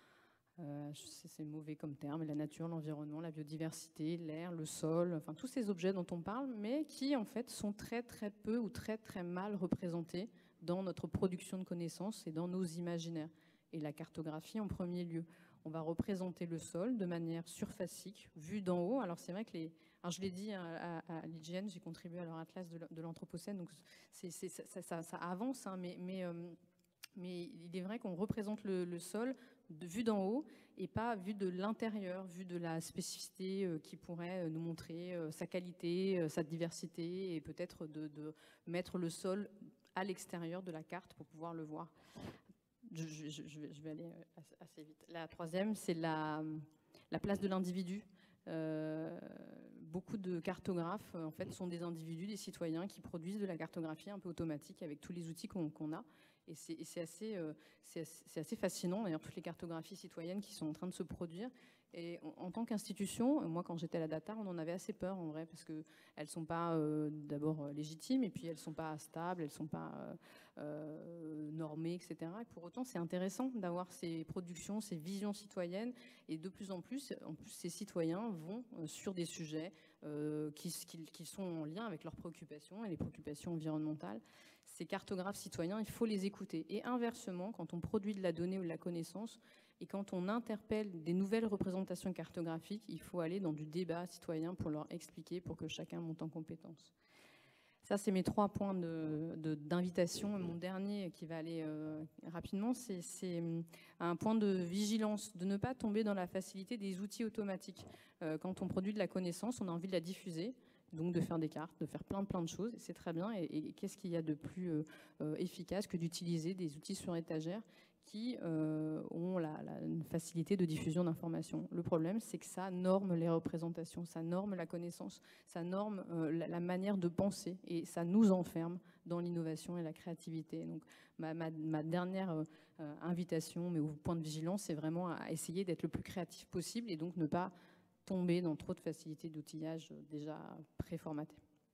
euh, je sais, c'est mauvais comme terme, la nature, l'environnement, la biodiversité, l'air, le sol, enfin tous ces objets dont on parle, mais qui en fait sont très très peu ou très très mal représentés dans notre production de connaissances et dans nos imaginaires. Et la cartographie en premier lieu. On va représenter le sol de manière surfacique, vue d'en haut. Alors c'est vrai que les... Alors je l'ai dit à, à, à l'I G N, j'ai contribué à leur atlas de l'Anthropocène, donc c'est, c'est, ça, ça, ça avance, hein, mais, mais, euh, mais il est vrai qu'on représente le, le sol de vue d'en haut et pas vue de l'intérieur, vue de la spécificité euh, qui pourrait nous montrer euh, sa qualité, euh, sa diversité, et peut-être de, de mettre le sol à l'extérieur de la carte pour pouvoir le voir. Je, je, je, vais, je vais aller assez vite. La troisième, c'est la, la place de l'individu. Euh, beaucoup de cartographes, en fait, sont des individus, des citoyens qui produisent de la cartographie un peu automatique avec tous les outils qu'on qu'on a. Et c'est assez, euh, assez, assez fascinant, d'ailleurs, toutes les cartographies citoyennes qui sont en train de se produire. Et en, en tant qu'institution, moi, quand j'étais à la DATAR, on en avait assez peur, en vrai, parce qu'elles ne sont pas euh, d'abord légitimes, et puis elles ne sont pas stables, elles ne sont pas euh, euh, normées, et cetera. Et pour autant, c'est intéressant d'avoir ces productions, ces visions citoyennes, et de plus en plus, en plus ces citoyens vont euh, sur des sujets euh, qui, qui, qui sont en lien avec leurs préoccupations et les préoccupations environnementales. Ces cartographes citoyens, il faut les écouter. Et inversement, quand on produit de la donnée ou de la connaissance, et quand on interpelle des nouvelles représentations cartographiques, il faut aller dans du débat citoyen pour leur expliquer, pour que chacun monte en compétence. Ça, c'est mes trois points d'invitation. Mon dernier, qui va aller euh, rapidement, c'est un point de vigilance, de ne pas tomber dans la facilité des outils automatiques. Euh, quand on produit de la connaissance, on a envie de la diffuser, donc de faire des cartes, de faire plein plein de choses, c'est très bien. Et, et qu'est-ce qu'il y a de plus euh, euh, efficace que d'utiliser des outils sur étagère qui euh, ont la, la, une facilité de diffusion d'informations. Le problème, c'est que ça norme les représentations, ça norme la connaissance, ça norme euh, la, la manière de penser, et ça nous enferme dans l'innovation et la créativité. Donc, ma, ma, ma dernière euh, invitation, mais au point de vigilance, c'est vraiment à essayer d'être le plus créatif possible, et donc ne pas tomber dans trop de facilité d'outillage déjà préformaté.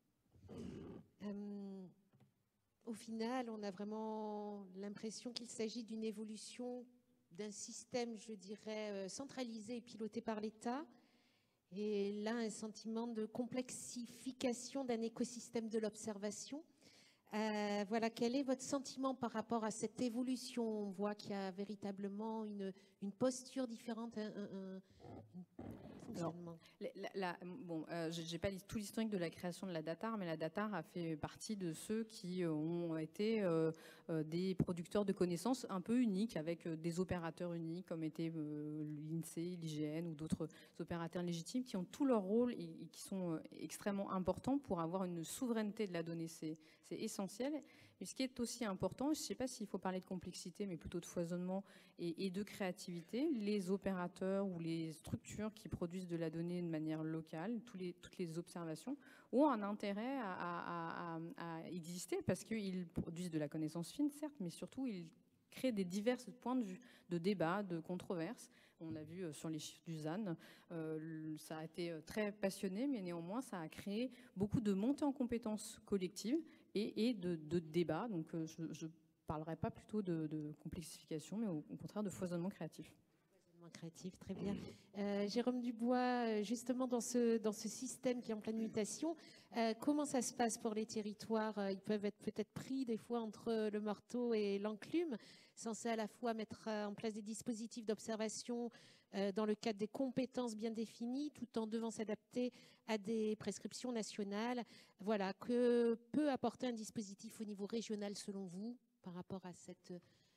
Euh... Au final, on a vraiment l'impression qu'il s'agit d'une évolution d'un système, je dirais, centralisé et piloté par l'État, Et là, un sentiment de complexification d'un écosystème de l'observation. Euh, voilà, quel est votre sentiment par rapport à cette évolution? On voit qu'il y a véritablement une, une posture différente, un, un, un fonctionnement. Alors, la, la, bon, euh, je n'ai pas tout l'historique de la création de la DATAR, mais la DATAR a fait partie de ceux qui ont été euh, euh, des producteurs de connaissances un peu uniques, avec euh, des opérateurs uniques, comme étaient euh, l'INSEE, l'I G N ou d'autres opérateurs légitimes, qui ont tout leur rôle et, et qui sont euh, extrêmement importants pour avoir une souveraineté de la donnée. C'est essentiel. Mais ce qui est aussi important, je ne sais pas s'il faut parler de complexité, mais plutôt de foisonnement et, et de créativité, les opérateurs ou les structures qui produisent de la donnée de manière locale, tous les, toutes les observations, ont un intérêt à, à, à, à exister parce qu'ils produisent de la connaissance fine, certes, mais surtout ils créent des divers points de vue, de débats, de controverses. On l'a vu sur les chiffres du Z A N, euh, ça a été très passionné, mais néanmoins ça a créé beaucoup de montées en compétences collectives et, et de, de débats. Donc euh, je ne parlerai pas plutôt de, de complexification, mais au, au contraire de foisonnement créatif. Foisonnement créatif, très bien. Euh, Jérôme Dubois, justement dans ce, dans ce système qui est en pleine mutation, euh, comment ça se passe pour les territoires? Ils peuvent être peut-être pris des fois entre le marteau et l'enclume, censés à la fois mettre en place des dispositifs d'observation euh, dans le cadre des compétences bien définies, tout en devant s'adapter à des prescriptions nationales. Voilà, que peut apporter un dispositif au niveau régional selon vous par rapport à cette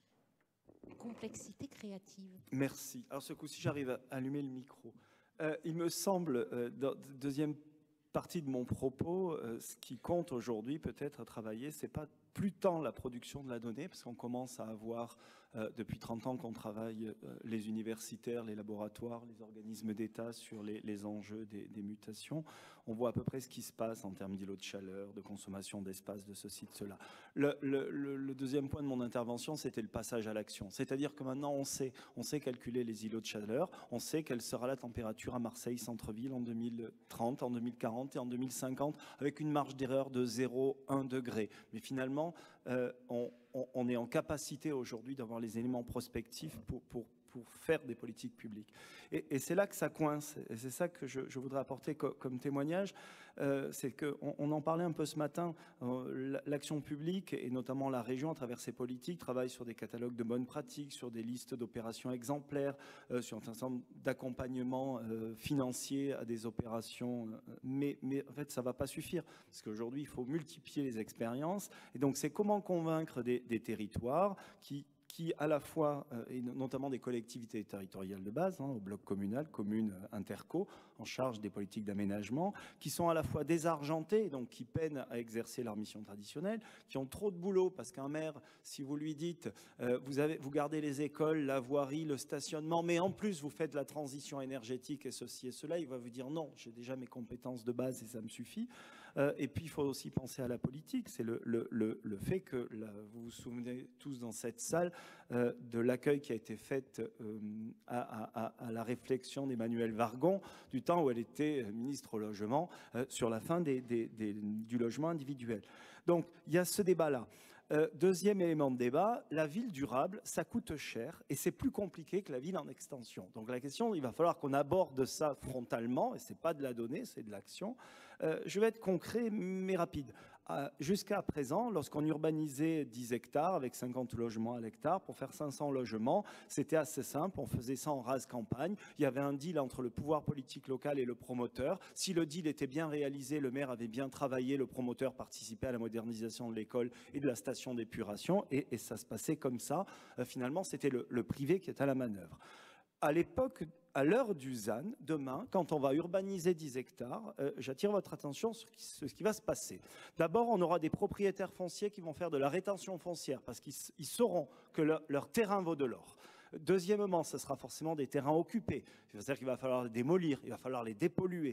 complexité créative? Merci. Alors ce coup-ci, j'arrive à allumer le micro. Euh, il me semble, euh, dans la deuxième partie de mon propos, euh, ce qui compte aujourd'hui peut-être à travailler, c'est pas plus tant la production de la donnée, parce qu'on commence à avoir, euh, depuis trente ans qu'on travaille, euh, les universitaires, les laboratoires, les organismes d'État sur les, les enjeux des, des mutations. On voit à peu près ce qui se passe en termes d'îlots de chaleur, de consommation d'espace, de ceci, de cela. Le, le, le, le deuxième point de mon intervention, c'était le passage à l'action. C'est-à-dire que maintenant, on sait, on sait calculer les îlots de chaleur, on sait quelle sera la température à Marseille centre-ville en deux mille trente, en deux mille quarante et en deux mille cinquante, avec une marge d'erreur de zéro virgule un degré. Mais finalement, euh, on, on, on est en capacité aujourd'hui d'avoir les éléments prospectifs pour, pour, pour faire des politiques publiques. Et, et c'est là que ça coince, et c'est ça que je, je voudrais apporter co comme témoignage, euh, c'est qu'on on en parlait un peu ce matin, euh, l'action publique, et notamment la région, à travers ses politiques, travaille sur des catalogues de bonnes pratiques, sur des listes d'opérations exemplaires, euh, sur un certain nombre d'accompagnements euh, financiers à des opérations, euh, mais, mais en fait, ça ne va pas suffire, parce qu'aujourd'hui, il faut multiplier les expériences, et donc c'est comment convaincre des, des territoires qui qui à la fois, euh, et notamment des collectivités territoriales de base, hein, au bloc communal, communes, interco, en charge des politiques d'aménagement, qui sont à la fois désargentées, donc qui peinent à exercer leur mission traditionnelle, qui ont trop de boulot, parce qu'un maire, si vous lui dites, euh, vous, avez, vous gardez les écoles, la voirie, le stationnement, mais en plus vous faites la transition énergétique et ceci et cela, il va vous dire non, j'ai déjà mes compétences de base et ça me suffit. Euh, et puis il faut aussi penser à la politique, c'est le, le, le, le fait que, là, vous vous souvenez tous dans cette salle, Euh, de l'accueil qui a été fait euh, à, à, à la réflexion d'Emmanuelle Wargon du temps où elle était ministre au logement euh, sur la fin des, des, des, du logement individuel. Donc il y a ce débat-là. Euh, deuxième élément de débat, la ville durable, ça coûte cher et c'est plus compliqué que la ville en extension. Donc la question, il va falloir qu'on aborde ça frontalement, et ce n'est pas de la donnée, c'est de l'action. Euh, je vais être concret mais rapide. Euh, Jusqu'à présent, lorsqu'on urbanisait dix hectares avec cinquante logements à l'hectare, pour faire cinq cents logements, c'était assez simple, on faisait ça en rase campagne. Il y avait un deal entre le pouvoir politique local et le promoteur. Si le deal était bien réalisé, le maire avait bien travaillé, le promoteur participait à la modernisation de l'école et de la station d'épuration, et, et ça se passait comme ça. Euh, finalement, c'était le, le privé qui était à la manœuvre. À l'époque, à l'heure du Z A N, demain, quand on va urbaniser dix hectares, euh, j'attire votre attention sur ce qui va se passer. D'abord, on aura des propriétaires fonciers qui vont faire de la rétention foncière parce qu'ils sauront que le, leur terrain vaut de l'or. Deuxièmement, ce sera forcément des terrains occupés. C'est-à-dire qu'il va falloir les démolir, il va falloir les dépolluer.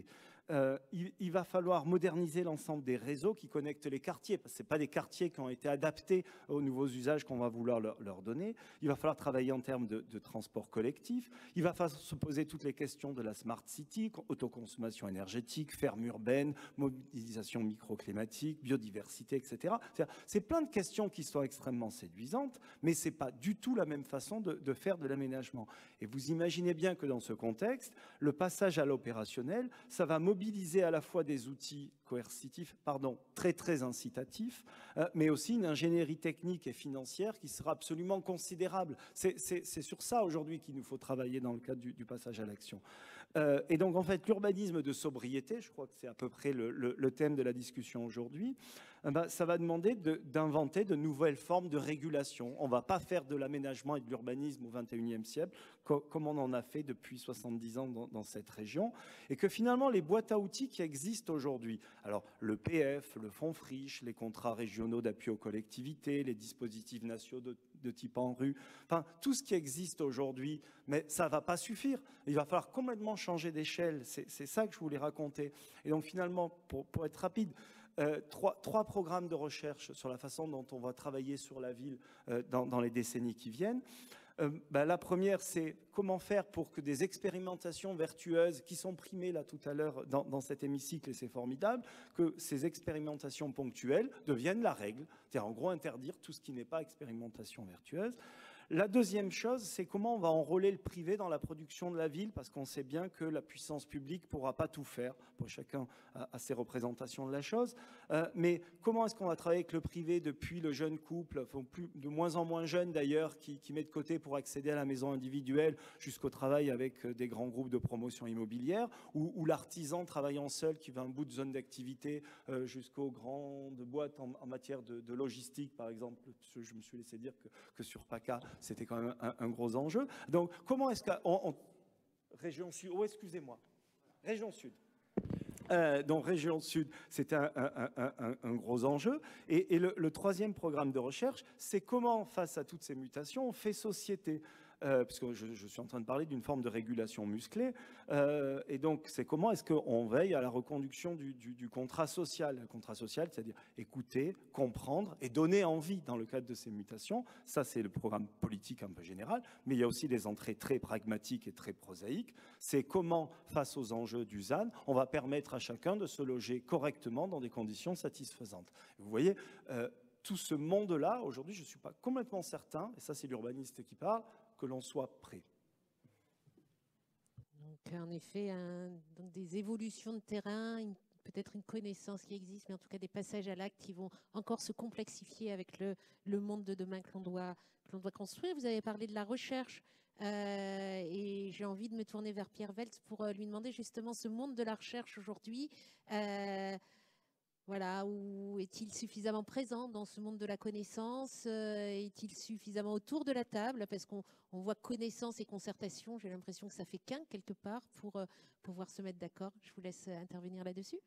Euh, il, il va falloir moderniser l'ensemble des réseaux qui connectent les quartiers, parce que ce n'est pas des quartiers qui ont été adaptés aux nouveaux usages qu'on va vouloir leur, leur donner. Il va falloir travailler en termes de, de transport collectif. Il va falloir se poser toutes les questions de la smart city, autoconsommation énergétique, ferme urbaine, mobilisation microclimatique, biodiversité, et cetera. C'est plein de questions qui sont extrêmement séduisantes, mais ce n'est pas du tout la même façon de, de faire de l'aménagement. Et vous imaginez bien que dans ce contexte, le passage à l'opérationnel, ça va mobiliser à la fois des outils coercitifs, pardon, très très incitatifs, euh, mais aussi une ingénierie technique et financière qui sera absolument considérable. C'est sur ça aujourd'hui qu'il nous faut travailler dans le cadre du, du passage à l'action. Euh, et donc en fait, l'urbanisme de sobriété, je crois que c'est à peu près le, le, le thème de la discussion aujourd'hui, eh ben, ça va demander d'inventer de, de nouvelles formes de régulation. On ne va pas faire de l'aménagement et de l'urbanisme au vingt et unième siècle, co comme on en a fait depuis soixante-dix ans dans, dans cette région, et que finalement les boîtes à outils qui existent aujourd'hui, alors le P F, le fonds Friche, les contrats régionaux d'appui aux collectivités, les dispositifs nationaux de, de type en rue, enfin tout ce qui existe aujourd'hui, mais ça ne va pas suffire. Il va falloir complètement changer d'échelle. C'est ça que je voulais raconter. Et donc finalement, pour, pour être rapide, Euh, trois, trois programmes de recherche sur la façon dont on va travailler sur la ville euh, dans, dans les décennies qui viennent. Euh, ben, la première, c'est comment faire pour que des expérimentations vertueuses qui sont primées là tout à l'heure dans, dans cet hémicycle, et c'est formidable, que ces expérimentations ponctuelles deviennent la règle, c'est-à-dire en gros interdire tout ce qui n'est pas expérimentation vertueuse. La deuxième chose, c'est comment on va enrôler le privé dans la production de la ville, parce qu'on sait bien que la puissance publique ne pourra pas tout faire, pour chacun a, a ses représentations de la chose, euh, mais comment est-ce qu'on va travailler avec le privé depuis le jeune couple, enfin, plus, de moins en moins jeunes d'ailleurs, qui, qui met de côté pour accéder à la maison individuelle, jusqu'au travail avec des grands groupes de promotion immobilière, ou, ou l'artisan travaillant seul qui va un bout de zone d'activité euh, jusqu'aux grandes boîtes en, en matière de, de logistique, par exemple. Je me suis laissé dire que, que sur PACA, c'était quand même un, un gros enjeu. Donc, comment est-ce qu'on... Région Sud... Oh, excusez-moi. Région Sud. Euh, donc, Région Sud, c'était un, un, un, un gros enjeu. Et, et le, le troisième programme de recherche, c'est comment, face à toutes ces mutations, on fait société. Euh, parce que je, je suis en train de parler d'une forme de régulation musclée, euh, et donc c'est comment est-ce qu'on veille à la reconduction du, du, du contrat social. Le contrat social, c'est-à-dire écouter, comprendre et donner envie dans le cadre de ces mutations. Ça, c'est le programme politique un peu général, mais il y a aussi des entrées très pragmatiques et très prosaïques. C'est comment, face aux enjeux du Z A N, on va permettre à chacun de se loger correctement dans des conditions satisfaisantes. Vous voyez, euh, tout ce monde-là, aujourd'hui, je ne suis pas complètement certain, et ça c'est l'urbaniste qui parle, que l'on soit prêt. Donc, en effet, un, donc des évolutions de terrain, peut-être une connaissance qui existe, mais en tout cas des passages à l'acte qui vont encore se complexifier avec le, le monde de demain que l'on doit, que l'on doit construire. Vous avez parlé de la recherche, euh, et j'ai envie de me tourner vers Pierre Weltz pour euh, lui demander justement ce monde de la recherche aujourd'hui. Euh, Voilà, ou est-il suffisamment présent dans ce monde de la connaissance? euh, Est-il suffisamment autour de la table? Parce qu'on on voit connaissance et concertation, j'ai l'impression que ça fait qu'un quelque part pour euh, pouvoir se mettre d'accord. Je vous laisse intervenir là-dessus.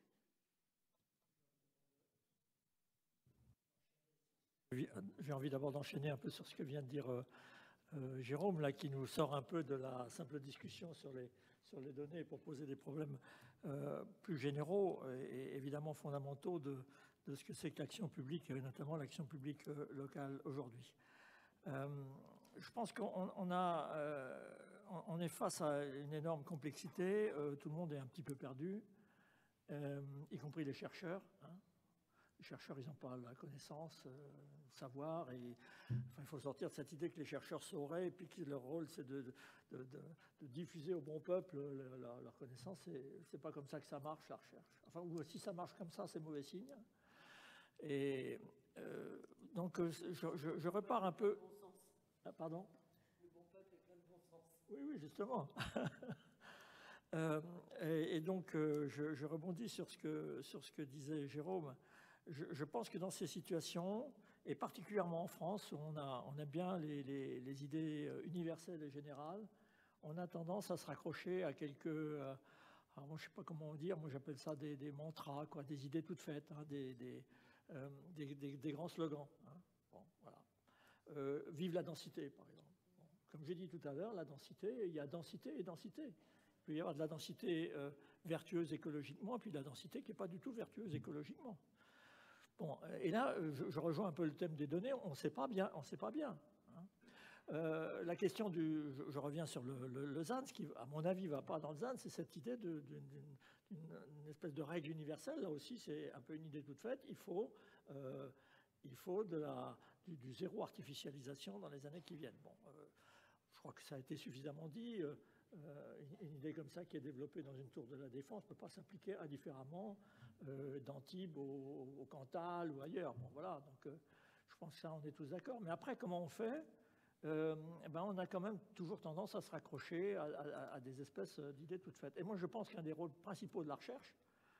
J'ai envie d'abord d'enchaîner un peu sur ce que vient de dire euh, euh, Jérôme, là, qui nous sort un peu de la simple discussion sur les, sur les données pour poser des problèmes Euh, plus généraux et évidemment fondamentaux de, de ce que c'est que l'action publique, et notamment l'action publique euh, locale aujourd'hui. Euh, je pense qu'on on a, euh, on est face à une énorme complexité, euh, tout le monde est un petit peu perdu, euh, y compris les chercheurs. Hein. Les chercheurs, ils n'ont pas la connaissance, euh, le savoir, et enfin, il faut sortir de cette idée que les chercheurs sauraient, et puis que leur rôle, c'est de, de, de, de diffuser au bon peuple leur, leur connaissance. C'est pas comme ça que ça marche, la recherche. Enfin, ou si ça marche comme ça, c'est mauvais signe. Et euh, donc, je, je, je repars un peu... Ah, pardon ? Le bon peuple est plein de bon sens. Oui, oui, justement. euh, et, et donc, euh, je, je rebondis sur ce que, sur ce que disait Jérôme. Je, je pense que dans ces situations, et particulièrement en France, où on a, on a bien les, les, les idées universelles et générales, on a tendance à se raccrocher à quelques, euh, alors moi je ne sais pas comment dire, moi j'appelle ça des, des mantras, quoi, des idées toutes faites, hein, des, des, euh, des, des, des grands slogans. Hein. Bon, voilà. euh, vive la densité, par exemple. Bon, comme j'ai dit tout à l'heure, la densité, il y a densité et densité. Il peut y avoir de la densité euh, vertueuse écologiquement, et puis de la densité qui n'est pas du tout vertueuse écologiquement. Bon, et là, je, je rejoins un peu le thème des données, on ne sait pas bien, on sait pas bien. Hein. Euh, la question du, je, je reviens sur le, le, le Z A N, ce qui, à mon avis, ne va pas dans le Z A N, c'est cette idée d'une espèce de règle universelle. Là aussi, c'est un peu une idée toute faite. Il faut, euh, il faut de la, du, du zéro artificialisation dans les années qui viennent. Bon, euh, je crois que ça a été suffisamment dit. Euh, euh, une idée comme ça qui est développée dans une tour de la Défense ne peut pas s'appliquer indifféremment euh, d'Antibes au, au Cantal ou ailleurs. Bon, voilà, donc euh, je pense que ça, on est tous d'accord. Mais après, comment on fait? Euh, eh ben, on a quand même toujours tendance à se raccrocher à, à, à des espèces d'idées toutes faites. Et moi, je pense qu'un des rôles principaux de la recherche,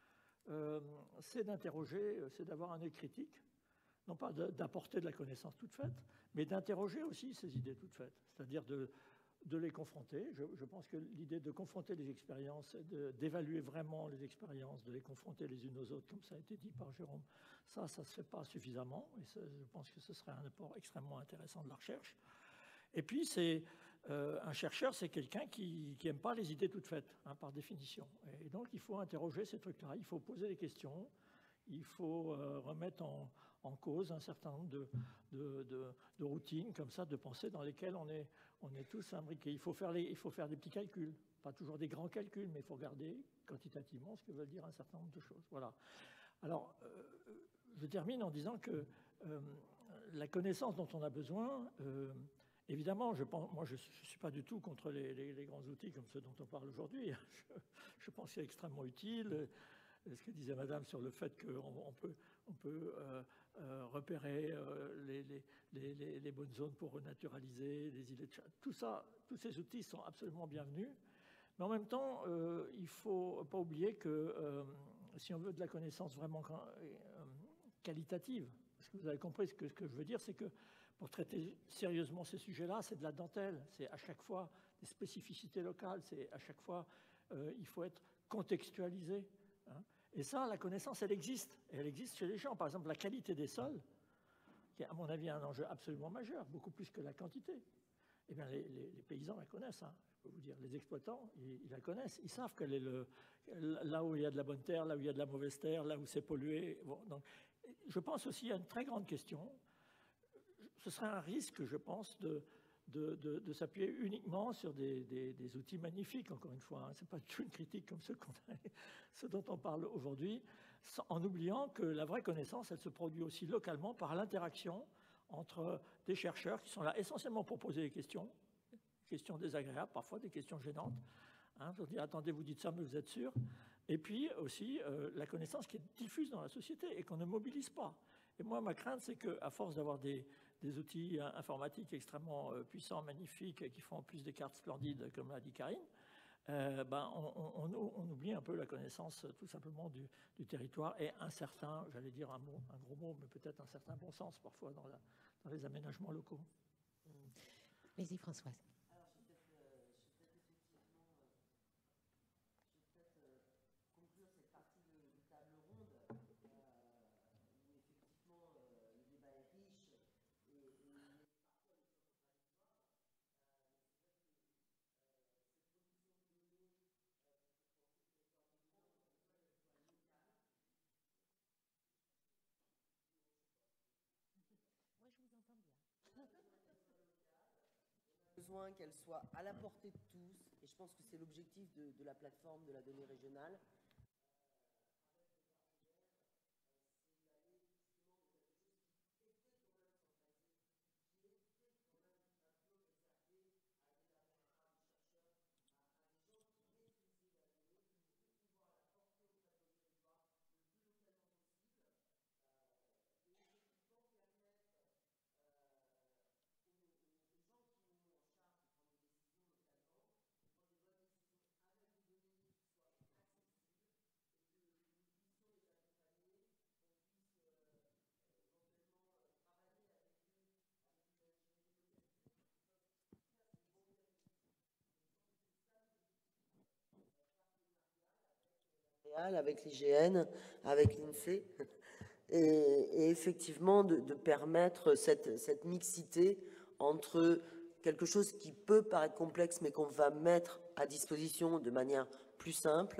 euh, c'est d'interroger, c'est d'avoir un œil critique, non pas d'apporter de la connaissance toute faite, mais d'interroger aussi ces idées toutes faites, c'est-à-dire de, de les confronter. Je, je pense que l'idée de confronter les expériences, d'évaluer vraiment les expériences, de les confronter les unes aux autres, comme ça a été dit par Jérôme, ça, ça ne se fait pas suffisamment, et ça, je pense que ce serait un apport extrêmement intéressant de la recherche. Et puis, c'est, euh, un chercheur, c'est quelqu'un qui n'aime pas les idées toutes faites, hein, par définition. Et donc, il faut interroger ces trucs-là, il faut poser des questions, il faut euh, remettre en, en cause un certain nombre de, de, de, de routines, comme ça, de pensées dans lesquelles on est, on est tous imbriqués. Il faut, faire les, il faut faire des petits calculs, pas toujours des grands calculs, mais il faut regarder quantitativement ce que veulent dire un certain nombre de choses. Voilà. Alors, euh, je termine en disant que euh, la connaissance dont on a besoin... Euh, Évidemment, je pense, moi je ne suis pas du tout contre les, les, les grands outils comme ceux dont on parle aujourd'hui. Je, je pense que c'est extrêmement utile. Ce que disait Madame sur le fait qu'on on peut, on peut euh, euh, repérer euh, les, les, les, les bonnes zones pour renaturaliser, les îlets de chat. Tout ça, tous ces outils sont absolument bienvenus. Mais en même temps, euh, il ne faut pas oublier que euh, si on veut de la connaissance vraiment euh, qualitative, parce que vous avez compris ce que, ce que je veux dire, c'est que pour traiter sérieusement ces sujets-là, c'est de la dentelle. C'est à chaque fois des spécificités locales. C'est à chaque fois, euh, il faut être contextualisé. Hein. Et ça, la connaissance, elle existe. Et elle existe chez les gens. Par exemple, la qualité des sols, qui est à mon avis un enjeu absolument majeur, beaucoup plus que la quantité. Eh bien, les, les, les paysans la connaissent. Hein. Je peux vous dire, les exploitants, ils, ils la connaissent. Ils savent quel est le, là où il y a de la bonne terre, là où il y a de la mauvaise terre, là où c'est pollué. Bon, donc, je pense aussi à une très grande question. Ce serait un risque, je pense, de, de, de, de s'appuyer uniquement sur des, des, des outils magnifiques, encore une fois. Hein. Ce n'est pas du tout une critique comme ceux, qu'on a, ceux dont on parle aujourd'hui, en oubliant que la vraie connaissance, elle se produit aussi localement par l'interaction entre des chercheurs qui sont là essentiellement pour poser des questions, des questions désagréables, parfois des questions gênantes. Hein, on dit, attendez, vous dites ça, mais vous êtes sûr? Et puis aussi euh, la connaissance qui est diffuse dans la société et qu'on ne mobilise pas. Et moi, ma crainte, c'est qu'à force d'avoir des, des outils informatiques extrêmement euh, puissants, magnifiques, qui font en plus des cartes splendides, comme l'a dit Karine, euh, ben, on, on, on oublie un peu la connaissance tout simplement du, du territoire et un certain, j'allais dire un mot, un gros mot, mais peut-être un certain bon sens parfois dans, la, dans les aménagements locaux. Vas-y, Françoise. Besoin qu'elle soit à la portée de tous, et je pense que c'est l'objectif de, de la plateforme de la donnée régionale. Avec l'I G N, avec l'INSEE, et, et effectivement de, de permettre cette, cette mixité entre quelque chose qui peut paraître complexe mais qu'on va mettre à disposition de manière plus simple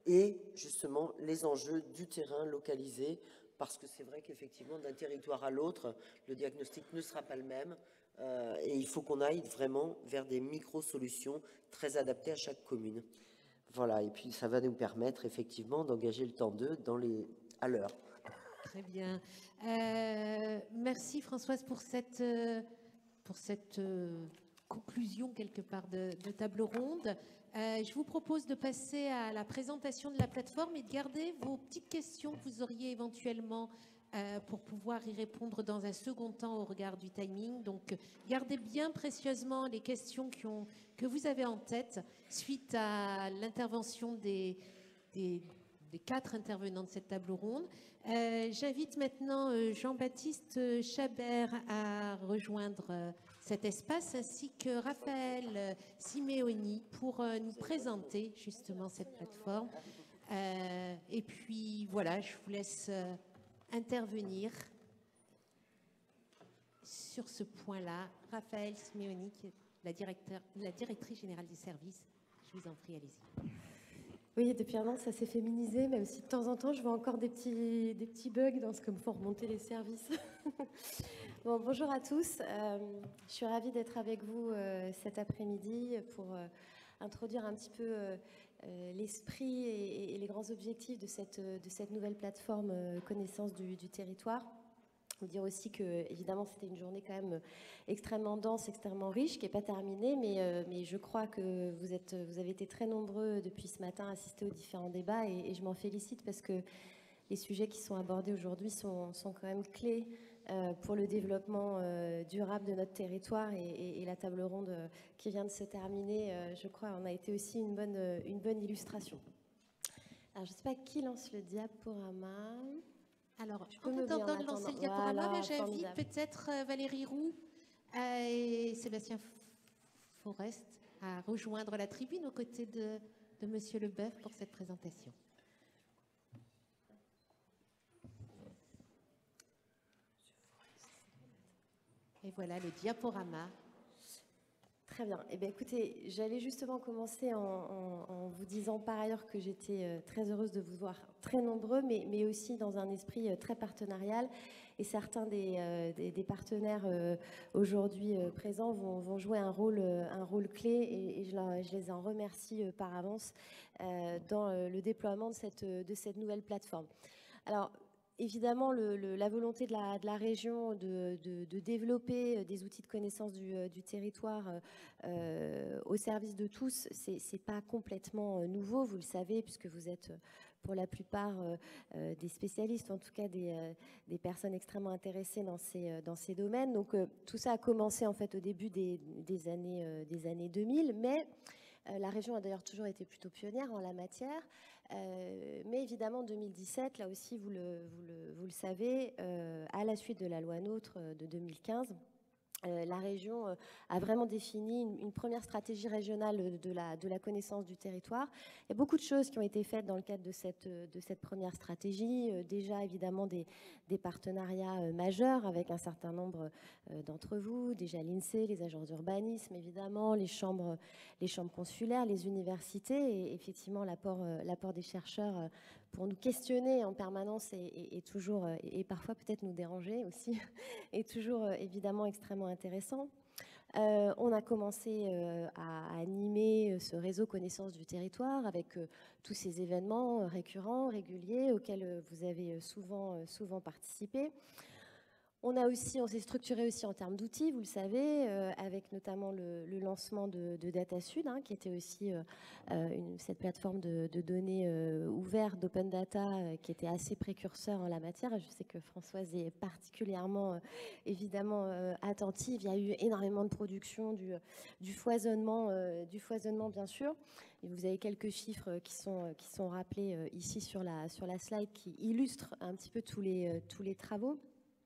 et justement les enjeux du terrain localisé, parce que c'est vrai qu'effectivement, d'un territoire à l'autre, le diagnostic ne sera pas le même, euh, et il faut qu'on aille vraiment vers des micro-solutions très adaptées à chaque commune. Voilà, et puis ça va nous permettre effectivement d'engager le temps deux dans les... à l'heure. Très bien. Euh, merci Françoise pour cette, euh, pour cette euh, conclusion quelque part de, de table ronde. Euh, je vous propose de passer à la présentation de la plateforme et de garder vos petites questions que vous auriez éventuellement euh, pour pouvoir y répondre dans un second temps au regard du timing. Donc, gardez bien précieusement les questions qui ont, que vous avez en tête suite à l'intervention des, des, des quatre intervenants de cette table ronde. Euh, J'invite maintenant euh, Jean-Baptiste Chabert à rejoindre euh, cet espace, ainsi que Raphaël euh, Simeoni pour euh, nous présenter justement cette plateforme. Euh, et puis voilà, je vous laisse euh, intervenir sur ce point-là. Raphaël Simeoni, qui est la, directeur, la directrice générale des services. Je vous en prie, allez-y. Oui, depuis un an, ça s'est féminisé, même si de temps en temps, je vois encore des petits, des petits bugs dans ce que me font remonter les services. Bon, bonjour à tous. Euh, je suis ravie d'être avec vous euh, cet après-midi pour euh, introduire un petit peu euh, l'esprit et, et les grands objectifs de cette, de cette nouvelle plateforme euh, Connaissance du, du territoire. Vous dire aussi que, évidemment, c'était une journée quand même extrêmement dense, extrêmement riche, qui n'est pas terminée, mais, euh, mais je crois que vous, êtes, vous avez été très nombreux depuis ce matin à assister aux différents débats, et, et je m'en félicite parce que les sujets qui sont abordés aujourd'hui sont, sont quand même clés euh, pour le développement euh, durable de notre territoire, et, et, et la table ronde euh, qui vient de se terminer, euh, je crois, en a été aussi une bonne, une bonne illustration. Alors, je ne sais pas qui lance le diaporama. Alors, je peux en me attendant bien, de lancer attendant. le diaporama, Voilà, j'invite peut-être euh, Valérie Roux euh, et Sébastien Forest à rejoindre la tribune aux côtés de, de Monsieur Leboeuf pour cette présentation. Et voilà le diaporama. Très bien. Eh bien, écoutez, j'allais justement commencer en, en, en vous disant par ailleurs que j'étais très heureuse de vous voir très nombreux, mais, mais aussi dans un esprit très partenarial. Et certains des, euh, des, des partenaires euh, aujourd'hui euh, présents vont, vont jouer un rôle, euh, un rôle clé, et, et je, leur, je les en remercie euh, par avance euh, dans euh, le déploiement de cette, de cette nouvelle plateforme. Alors, évidemment, le, le, la volonté de la, de la région de, de, de développer des outils de connaissance du, du territoire euh, au service de tous, c'est, c'est pas complètement nouveau, vous le savez, puisque vous êtes pour la plupart euh, des spécialistes, en tout cas des, euh, des personnes extrêmement intéressées dans ces, dans ces domaines. Donc euh, tout ça a commencé en fait au début des, des, années, euh, des années deux mille, mais euh, la région a d'ailleurs toujours été plutôt pionnière en la matière. Euh, mais évidemment, en deux mille dix-sept, là aussi, vous le, vous le, vous le savez, euh, à la suite de la loi NOTRe de deux mille quinze, euh, la région euh, a vraiment défini une, une première stratégie régionale de la, de la connaissance du territoire. Il y a beaucoup de choses qui ont été faites dans le cadre de cette, de cette première stratégie. Euh, déjà, évidemment, des, des partenariats euh, majeurs avec un certain nombre euh, d'entre vous. Déjà l'INSEE, les agences d'urbanisme, évidemment, les chambres, les chambres consulaires, les universités, et effectivement l'apport, euh, l'apport des chercheurs euh, pour nous questionner en permanence et, et, et toujours, et, et parfois peut-être nous déranger aussi, est toujours évidemment extrêmement intéressant. Euh, on a commencé euh, à animer ce réseau connaissance du territoire avec euh, tous ces événements euh, récurrents, réguliers, auxquels euh, vous avez souvent, euh, souvent participé. On a aussi, on s'est structuré aussi en termes d'outils, vous le savez, euh, avec notamment le, le lancement de, de DataSud, hein, qui était aussi euh, une, cette plateforme de, de données euh, ouvertes, d'open data, euh, qui était assez précurseur en la matière. Je sais que Françoise est particulièrement, euh, évidemment, euh, attentive. Il y a eu énormément de production, du, du foisonnement, euh, du foisonnement bien sûr. Et vous avez quelques chiffres qui sont, qui sont rappelés euh, ici sur la, sur la slide, qui illustrent un petit peu tous les, euh, tous les travaux.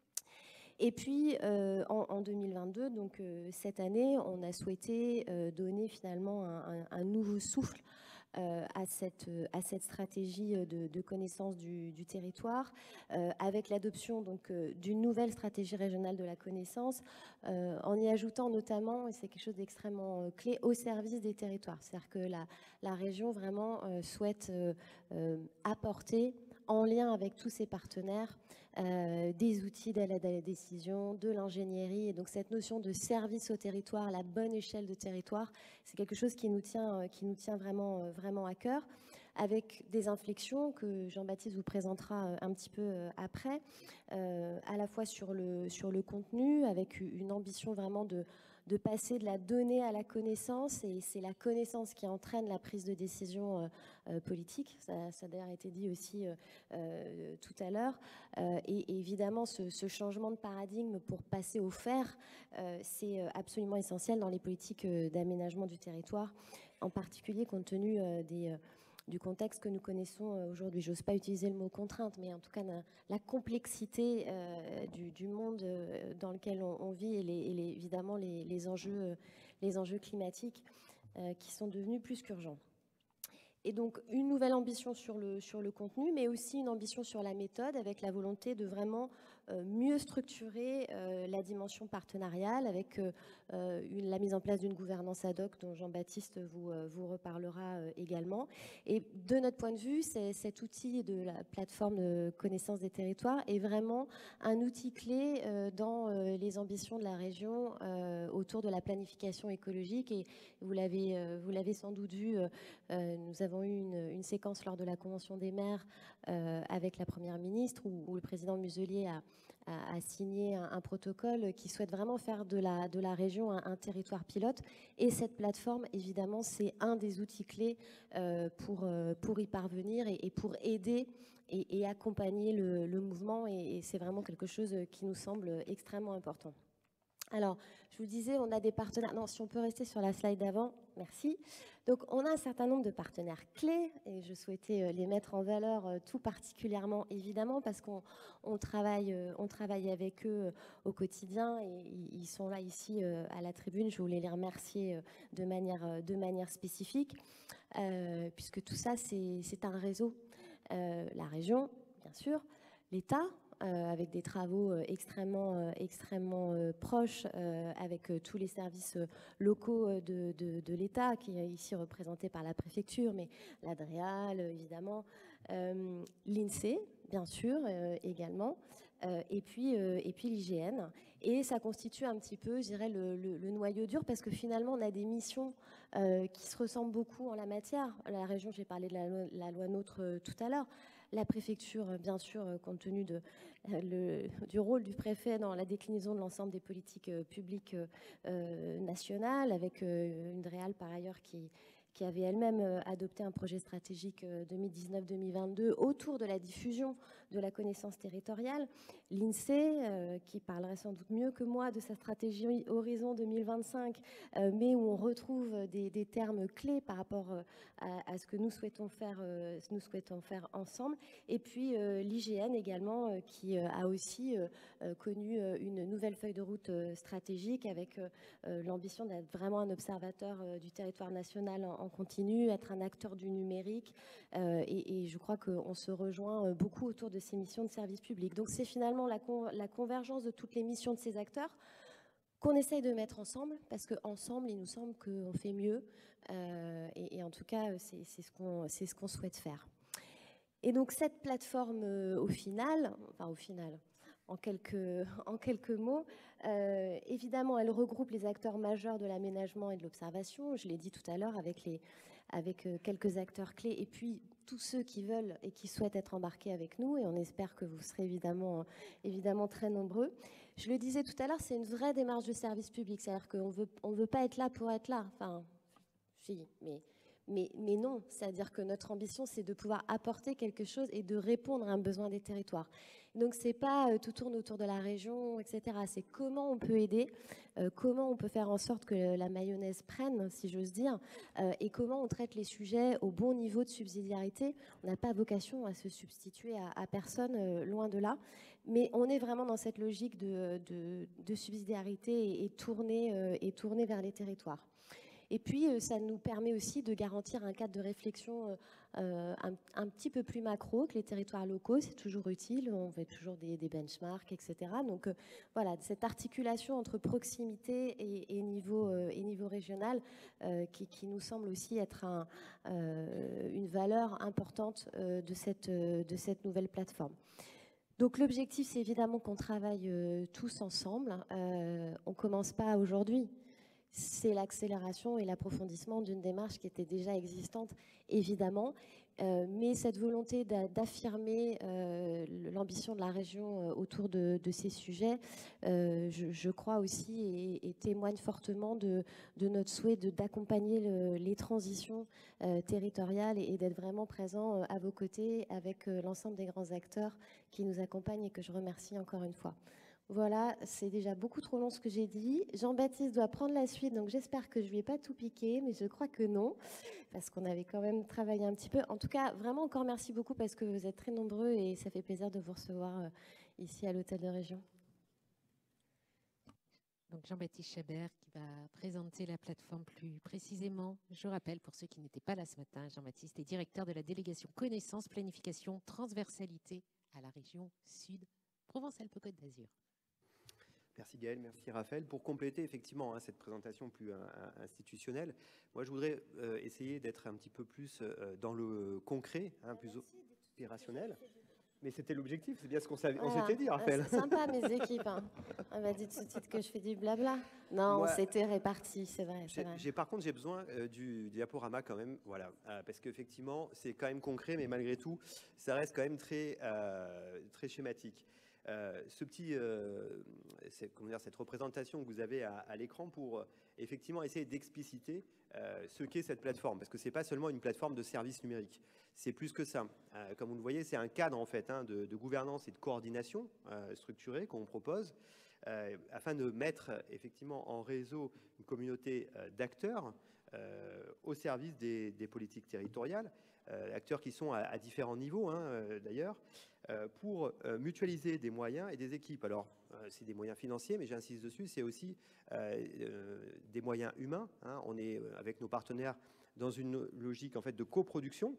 Et puis, euh, en, en deux mille vingt-deux, donc euh, cette année, on a souhaité euh, donner finalement un, un, un nouveau souffle euh, à, cette, à cette stratégie de, de connaissance du, du territoire, euh, avec l'adoption donc euh, d'une nouvelle stratégie régionale de la connaissance, euh, en y ajoutant notamment, et c'est quelque chose d'extrêmement euh, clé, au service des territoires. C'est-à-dire que la, la région vraiment euh, souhaite euh, euh, apporter, en lien avec tous ses partenaires, euh, des outils d'aide à la décision, de l'ingénierie. Et donc cette notion de service au territoire, la bonne échelle de territoire, c'est quelque chose qui nous tient, qui nous tient vraiment, vraiment à cœur, avec des inflexions que Jean-Baptiste vous présentera un petit peu après, euh, à la fois sur le, sur le contenu, avec une ambition vraiment de de passer de la donnée à la connaissance, et c'est la connaissance qui entraîne la prise de décision euh, euh, politique. Ça, ça a d'ailleurs été dit aussi euh, euh, tout à l'heure. Euh, et, et évidemment, ce, ce changement de paradigme pour passer au faire, euh, c'est absolument essentiel dans les politiques d'aménagement du territoire, en particulier compte tenu euh, des... Euh, du contexte que nous connaissons aujourd'hui. J'ose pas utiliser le mot contrainte, mais en tout cas la, la complexité euh, du, du monde dans lequel on, on vit et, les, et les, évidemment les, les, enjeux, les enjeux climatiques euh, qui sont devenus plus qu'urgents. Et donc une nouvelle ambition sur le, sur le contenu, mais aussi une ambition sur la méthode, avec la volonté de vraiment euh, mieux structurer euh, la dimension partenariale, avec euh, une, la mise en place d'une gouvernance ad hoc dont Jean-Baptiste vous, euh, vous reparlera euh, également. Et de notre point de vue, cet outil de la plateforme de connaissance des territoires est vraiment un outil clé euh, dans euh, les ambitions de la région euh, autour de la planification écologique. Et vous l'avez euh, vous l'avez sans doute vu, euh, nous avons eu une, une séquence lors de la Convention des maires euh, avec la Première ministre où, où le président Muselier a, a, a signé un, un protocole qui souhaite vraiment faire de la, de la région un, un territoire pilote. Et cette plateforme, évidemment, c'est un des outils clés euh, pour, euh, pour y parvenir et, et pour aider et, et accompagner le, le mouvement. Et, et c'est vraiment quelque chose qui nous semble extrêmement important. Alors, je vous disais, on a des partenaires... Non, si on peut rester sur la slide d'avant, merci. Donc, on a un certain nombre de partenaires clés, et je souhaitais les mettre en valeur tout particulièrement, évidemment, parce qu'on on travaille, on travaille avec eux au quotidien, et ils sont là, ici, à la tribune. Je voulais les remercier de manière, de manière spécifique, euh, puisque tout ça, c'est un réseau. Euh, la région, bien sûr, l'État, Euh, avec des travaux euh, extrêmement, euh, extrêmement euh, proches euh, avec euh, tous les services euh, locaux de, de, de l'État, qui est ici représenté par la préfecture, mais l'Adréal, évidemment, euh, l'INSEE, bien sûr, euh, également, euh, et puis, euh, et puis l'I G N. Et ça constitue un petit peu, je dirais, le, le, le noyau dur, parce que finalement, on a des missions euh, qui se ressemblent beaucoup en la matière. La région, j'ai parlé de la loi, la loi NOTRe euh, tout à l'heure. La préfecture, bien sûr, compte tenu de, le, du rôle du préfet dans la déclinaison de l'ensemble des politiques publiques euh, nationales, avec euh, une D R E A L par ailleurs qui, qui avait elle-même adopté un projet stratégique deux mille dix-neuf deux mille vingt-deux autour de la diffusion de la connaissance territoriale. L'INSEE, euh, qui parlerait sans doute mieux que moi de sa stratégie Horizon deux mille vingt-cinq, euh, mais où on retrouve des, des termes clés par rapport euh, à, à ce que nous souhaitons faire, euh, nous souhaitons faire ensemble. Et puis euh, l'I G N également, euh, qui euh, a aussi euh, connu euh, une nouvelle feuille de route euh, stratégique avec euh, l'ambition d'être vraiment un observateur euh, du territoire national en, en continu, être un acteur du numérique. Euh, et, et je crois qu'on se rejoint beaucoup autour de ces missions de service public. Donc c'est finalement la, con, la convergence de toutes les missions de ces acteurs qu'on essaye de mettre ensemble, parce qu'ensemble, il nous semble qu'on fait mieux. Euh, et, et en tout cas, c'est ce qu'on c'est ce qu'on souhaite faire. Et donc cette plateforme, euh, au final, enfin au final, en quelques, en quelques mots, euh, évidemment, elle regroupe les acteurs majeurs de l'aménagement et de l'observation. Je l'ai dit tout à l'heure, avec, les, avec euh, quelques acteurs clés, et puis tous ceux qui veulent et qui souhaitent être embarqués avec nous, et on espère que vous serez évidemment, évidemment très nombreux. Je le disais tout à l'heure, c'est une vraie démarche de service public, c'est-à-dire qu'on veut, on veut pas être là pour être là. Enfin, si, mais... Mais, mais non, c'est-à-dire que notre ambition, c'est de pouvoir apporter quelque chose et de répondre à un besoin des territoires. Donc, c'est pas euh, tout tourne autour de la région, et cetera. C'est comment on peut aider, euh, comment on peut faire en sorte que la mayonnaise prenne, si j'ose dire, euh, et comment on traite les sujets au bon niveau de subsidiarité. On n'a pas vocation à se substituer à, à personne, euh, loin de là. Mais on est vraiment dans cette logique de, de, de subsidiarité et, et, tourner, euh, et tourner vers les territoires. Et puis, euh, ça nous permet aussi de garantir un cadre de réflexion euh, un, un petit peu plus macro que les territoires locaux. C'est toujours utile, on fait toujours des, des benchmarks, et cetera. Donc euh, voilà, cette articulation entre proximité et, et, niveau, euh, et niveau régional euh, qui, qui nous semble aussi être un, euh, une valeur importante euh, de, cette, euh, de cette nouvelle plateforme. Donc l'objectif, c'est évidemment qu'on travaille euh, tous ensemble. Euh, on ne commence pas aujourd'hui. C'est l'accélération et l'approfondissement d'une démarche qui était déjà existante, évidemment. Euh, mais cette volonté d'affirmer euh, l'ambition de la région euh, autour de, de ces sujets, euh, je, je crois aussi, et, et témoigne fortement de, de notre souhait d'accompagner le, les transitions euh, territoriales et, et d'être vraiment présent euh, à vos côtés avec euh, l'ensemble des grands acteurs qui nous accompagnent et que je remercie encore une fois. Voilà, c'est déjà beaucoup trop long ce que j'ai dit. Jean-Baptiste doit prendre la suite, donc j'espère que je ne lui ai pas tout piqué, mais je crois que non, parce qu'on avait quand même travaillé un petit peu. En tout cas, vraiment encore merci beaucoup parce que vous êtes très nombreux et ça fait plaisir de vous recevoir ici à l'Hôtel de Région. Donc Jean-Baptiste Chabert qui va présenter la plateforme plus précisément. Je rappelle, pour ceux qui n'étaient pas là ce matin, Jean-Baptiste est directeur de la délégation Connaissance, Planification, Transversalité à la région Sud, Provence-Alpes-Côte d'Azur. Merci Gaël, merci Raphaël. Pour compléter effectivement hein, cette présentation plus euh, institutionnelle, moi je voudrais euh, essayer d'être un petit peu plus euh, dans le concret, hein, plus opérationnel. Mais c'était l'objectif, c'est bien ce qu'on voilà. on s'était dit, Raphaël. C'est sympa mes équipes. Hein. On m'a dit tout de suite que je fais du blabla. Non, c'était réparti, c'est vrai. J'ai, par contre, j'ai besoin euh, du diaporama quand même, voilà, euh, parce qu'effectivement, c'est quand même concret, mais malgré tout, ça reste quand même très, euh, très schématique. Euh, ce petit, euh, comment dire, cette représentation que vous avez à, à l'écran pour euh, effectivement essayer d'expliciter euh, ce qu'est cette plateforme, parce que c'est pas seulement une plateforme de services numériques, c'est plus que ça. Euh, comme vous le voyez, c'est un cadre en fait hein, de, de gouvernance et de coordination euh, structurée qu'on propose euh, afin de mettre effectivement en réseau une communauté euh, d'acteurs euh, au service des, des politiques territoriales. Euh, acteurs qui sont à, à différents niveaux hein, euh, d'ailleurs, euh, pour euh, mutualiser des moyens et des équipes. Alors, euh, c'est des moyens financiers, mais j'insiste dessus, c'est aussi euh, euh, des moyens humains. Hein. On est, euh, avec nos partenaires, dans une logique en fait, de coproduction.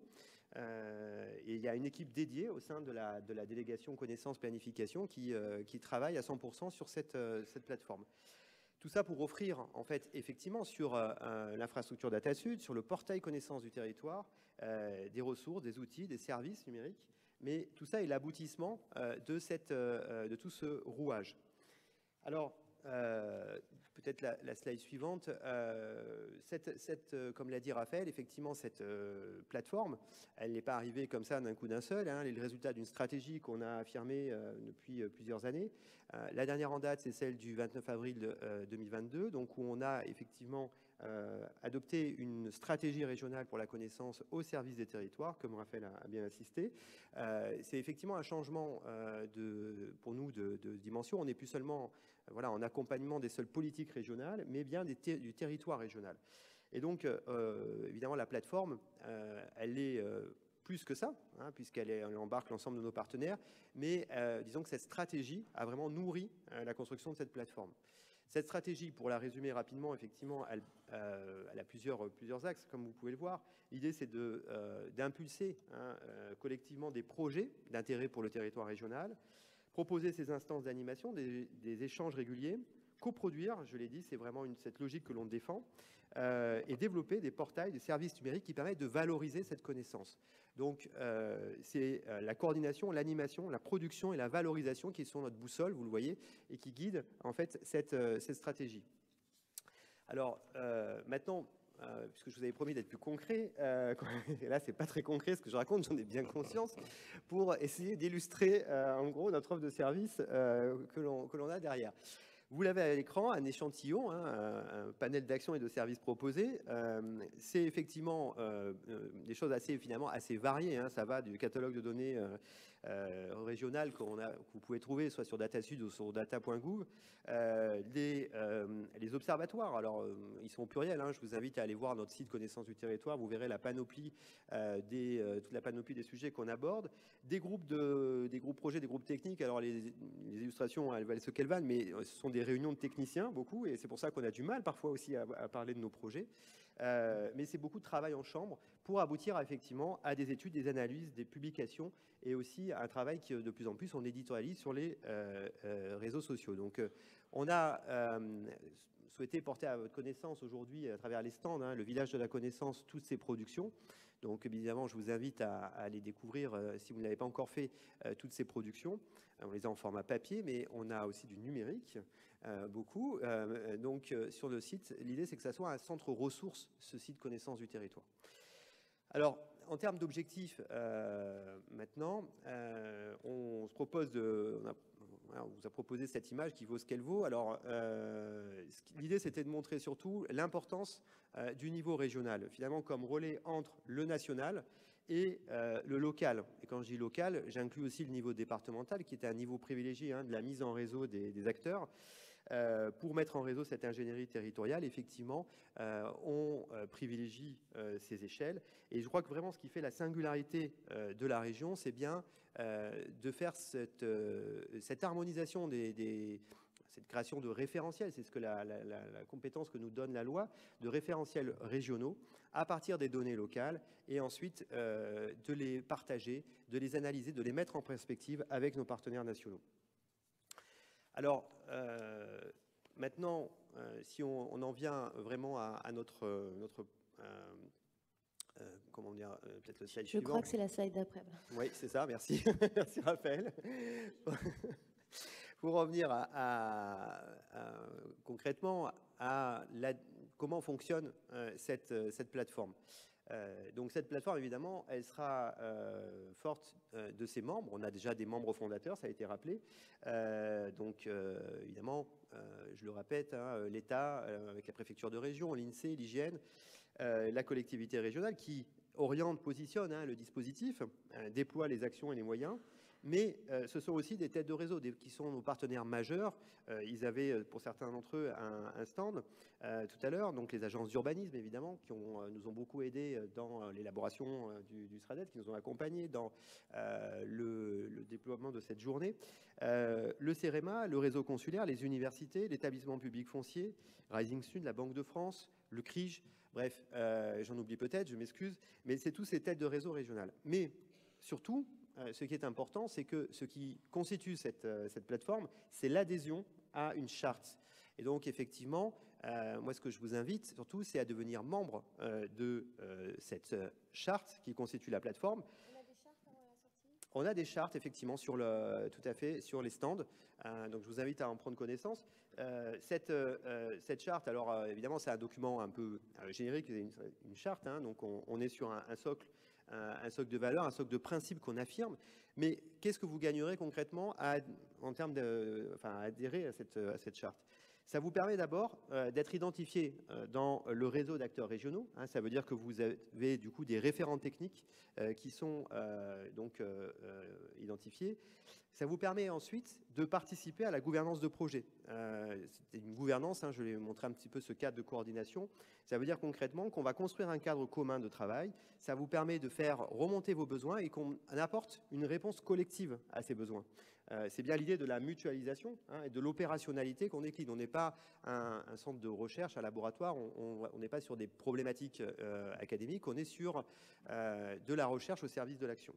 Euh, et il y a une équipe dédiée au sein de la, de la délégation Connaissance Planification qui, euh, qui travaille à cent pour cent sur cette, euh, cette plateforme. Tout ça pour offrir, en fait, effectivement, sur euh, l'infrastructure DataSud, sur le portail connaissance du territoire, euh, des ressources, des outils, des services numériques. Mais tout ça est l'aboutissement euh, de, cette, euh, de tout ce rouage. Alors, euh, peut-être la, la slide suivante. Euh, cette, cette, euh, comme l'a dit Raphaël, effectivement, cette euh, plateforme, elle n'est pas arrivée comme ça d'un coup d'un seul. Hein, elle est le résultat d'une stratégie qu'on a affirmée euh, depuis euh, plusieurs années. Euh, la dernière en date, c'est celle du vingt-neuf avril euh, deux mille vingt-deux, donc où on a effectivement euh, adopté une stratégie régionale pour la connaissance au service des territoires, comme Raphaël a, a bien insisté. Euh, c'est effectivement un changement euh, de, pour nous de, de dimension. On n'est plus seulement voilà, en accompagnement des seules politiques régionales, mais bien des ter du territoire régional. Et donc, euh, évidemment, la plateforme, euh, elle est euh, plus que ça, hein, puisqu'elle elle embarque l'ensemble de nos partenaires, mais euh, disons que cette stratégie a vraiment nourri euh, la construction de cette plateforme. Cette stratégie, pour la résumer rapidement, effectivement, elle, euh, elle a plusieurs, plusieurs axes, comme vous pouvez le voir. L'idée, c'est de, euh, d'impulser hein, euh, collectivement des projets d'intérêt pour le territoire régional, proposer ces instances d'animation, des, des échanges réguliers, coproduire, je l'ai dit, c'est vraiment une, cette logique que l'on défend, euh, et développer des portails, des services numériques qui permettent de valoriser cette connaissance. Donc, euh, c'est euh, la coordination, l'animation, la production et la valorisation qui sont notre boussole, vous le voyez, et qui guident en fait cette, euh, cette stratégie. Alors, euh, maintenant, euh, puisque je vous avais promis d'être plus concret, euh, là, c'est pas très concret ce que je raconte, j'en ai bien conscience, pour essayer d'illustrer, euh, en gros, notre offre de service euh, que l'on que l'on a derrière. Vous l'avez à l'écran, un échantillon, hein, un, un panel d'actions et de services proposés. Euh, c'est effectivement euh, des choses assez, finalement, assez variées. Hein, ça va du catalogue de données euh, euh, régionales qu'on a, que vous pouvez trouver soit sur DataSud ou sur data point gouv, euh, les, euh, les observatoires. Alors, euh, ils sont pluriels, hein, je vous invite à aller voir notre site Connaissance du territoire, vous verrez la panoplie, euh, des, euh, toute la panoplie des sujets qu'on aborde, des groupes, de, des groupes projets, des groupes techniques. Alors, les, les illustrations, elles valent ce qu'elles valent, mais ce sont des réunions de techniciens, beaucoup, et c'est pour ça qu'on a du mal parfois aussi à, à parler de nos projets. Euh, mais c'est beaucoup de travail en chambre pour aboutir effectivement à des études, des analyses, des publications et aussi à un travail qui de plus en plus on éditorialise sur les euh, euh, réseaux sociaux. Donc euh, on a euh, souhaité porter à votre connaissance aujourd'hui à travers les stands, hein, le village de la connaissance, toutes ces productions. Donc évidemment je vous invite à, à aller découvrir euh, si vous n'avez pas encore fait euh, toutes ces productions. On les a en format papier mais on a aussi du numérique. Euh, beaucoup. Euh, donc, euh, sur le site, l'idée, c'est que ça soit un centre ressources, ce site connaissance du territoire. Alors, en termes d'objectifs, euh, maintenant, euh, on se propose de... On, a, on vous a proposé cette image qui vaut ce qu'elle vaut. Alors, euh, l'idée, c'était de montrer surtout l'importance euh, du niveau régional, finalement, comme relais entre le national et euh, le local. Et quand je dis local, j'inclus aussi le niveau départemental, qui était un niveau privilégié hein, de la mise en réseau des, des acteurs. Euh, pour mettre en réseau cette ingénierie territoriale, effectivement, euh, on euh, privilégie euh, ces échelles. Et je crois que vraiment ce qui fait la singularité euh, de la région, c'est bien euh, de faire cette, euh, cette harmonisation des, des cette création de référentiels, c'est ce que la, la, la, la compétence que nous donne la loi, de référentiels régionaux à partir des données locales et ensuite euh, de les partager, de les analyser, de les mettre en perspective avec nos partenaires nationaux. Alors, euh, maintenant, euh, si on, on en vient vraiment à, à notre, notre euh, euh, comment dire, euh, peut-être le slide Je suivant. crois que c'est la slide d'après. Oui, c'est ça, merci. Merci Raphaël. Pour revenir à, à, à, concrètement à la, comment fonctionne euh, cette, cette plateforme. Euh, donc cette plateforme, évidemment, elle sera euh, forte euh, de ses membres. On a déjà des membres fondateurs, ça a été rappelé. Euh, donc euh, évidemment, euh, je le répète, hein, l'État, euh, avec la préfecture de région, l'INSEE, l'I G N, euh, la collectivité régionale qui oriente, positionne hein, le dispositif, euh, déploie les actions et les moyens. Mais euh, ce sont aussi des têtes de réseau des, qui sont nos partenaires majeurs. Euh, ils avaient, pour certains d'entre eux, un, un stand euh, tout à l'heure. Donc les agences d'urbanisme, évidemment, qui ont, euh, nous ont beaucoup aidés dans euh, l'élaboration euh, du, du SRADET, qui nous ont accompagnés dans euh, le, le déploiement de cette journée. Euh, le CEREMA, le réseau consulaire, les universités, l'établissement public foncier, Rising Sud, la Banque de France, le C R I G. Bref, euh, j'en oublie peut-être, je m'excuse. Mais c'est tous ces têtes de réseau régionales. Mais surtout, ce qui est important, c'est que ce qui constitue cette, cette plateforme, c'est l'adhésion à une charte. Et donc, effectivement, euh, moi, ce que je vous invite, surtout, c'est à devenir membre euh, de euh, cette charte qui constitue la plateforme. On a des chartes avant la sortie ? On a des chartes, effectivement, sur le, tout à fait, sur les stands. Euh, donc, je vous invite à en prendre connaissance. Euh, cette, euh, cette charte, alors, euh, évidemment, c'est un document un peu euh, générique, c'est une, une charte, hein, donc on, on est sur un, un socle un socle de valeurs, un socle de principes qu'on affirme, mais qu'est-ce que vous gagnerez concrètement à, en termes de, enfin, à adhérer à cette, à cette charte? Ça vous permet d'abord euh, d'être identifié euh, dans le réseau d'acteurs régionaux. Hein, ça veut dire que vous avez du coup des référents techniques euh, qui sont euh, donc euh, euh, identifiés. Ça vous permet ensuite de participer à la gouvernance de projet. Euh, c'est une gouvernance, hein, je vais montrer un petit peu ce cadre de coordination. Ça veut dire concrètement qu'on va construire un cadre commun de travail. Ça vous permet de faire remonter vos besoins et qu'on apporte une réponse collective à ces besoins. Euh, c'est bien l'idée de la mutualisation hein, et de l'opérationnalité qu'on décline. On n'est pas un, un centre de recherche, un laboratoire, on n'est pas sur des problématiques euh, académiques, on est sur euh, de la recherche au service de l'action.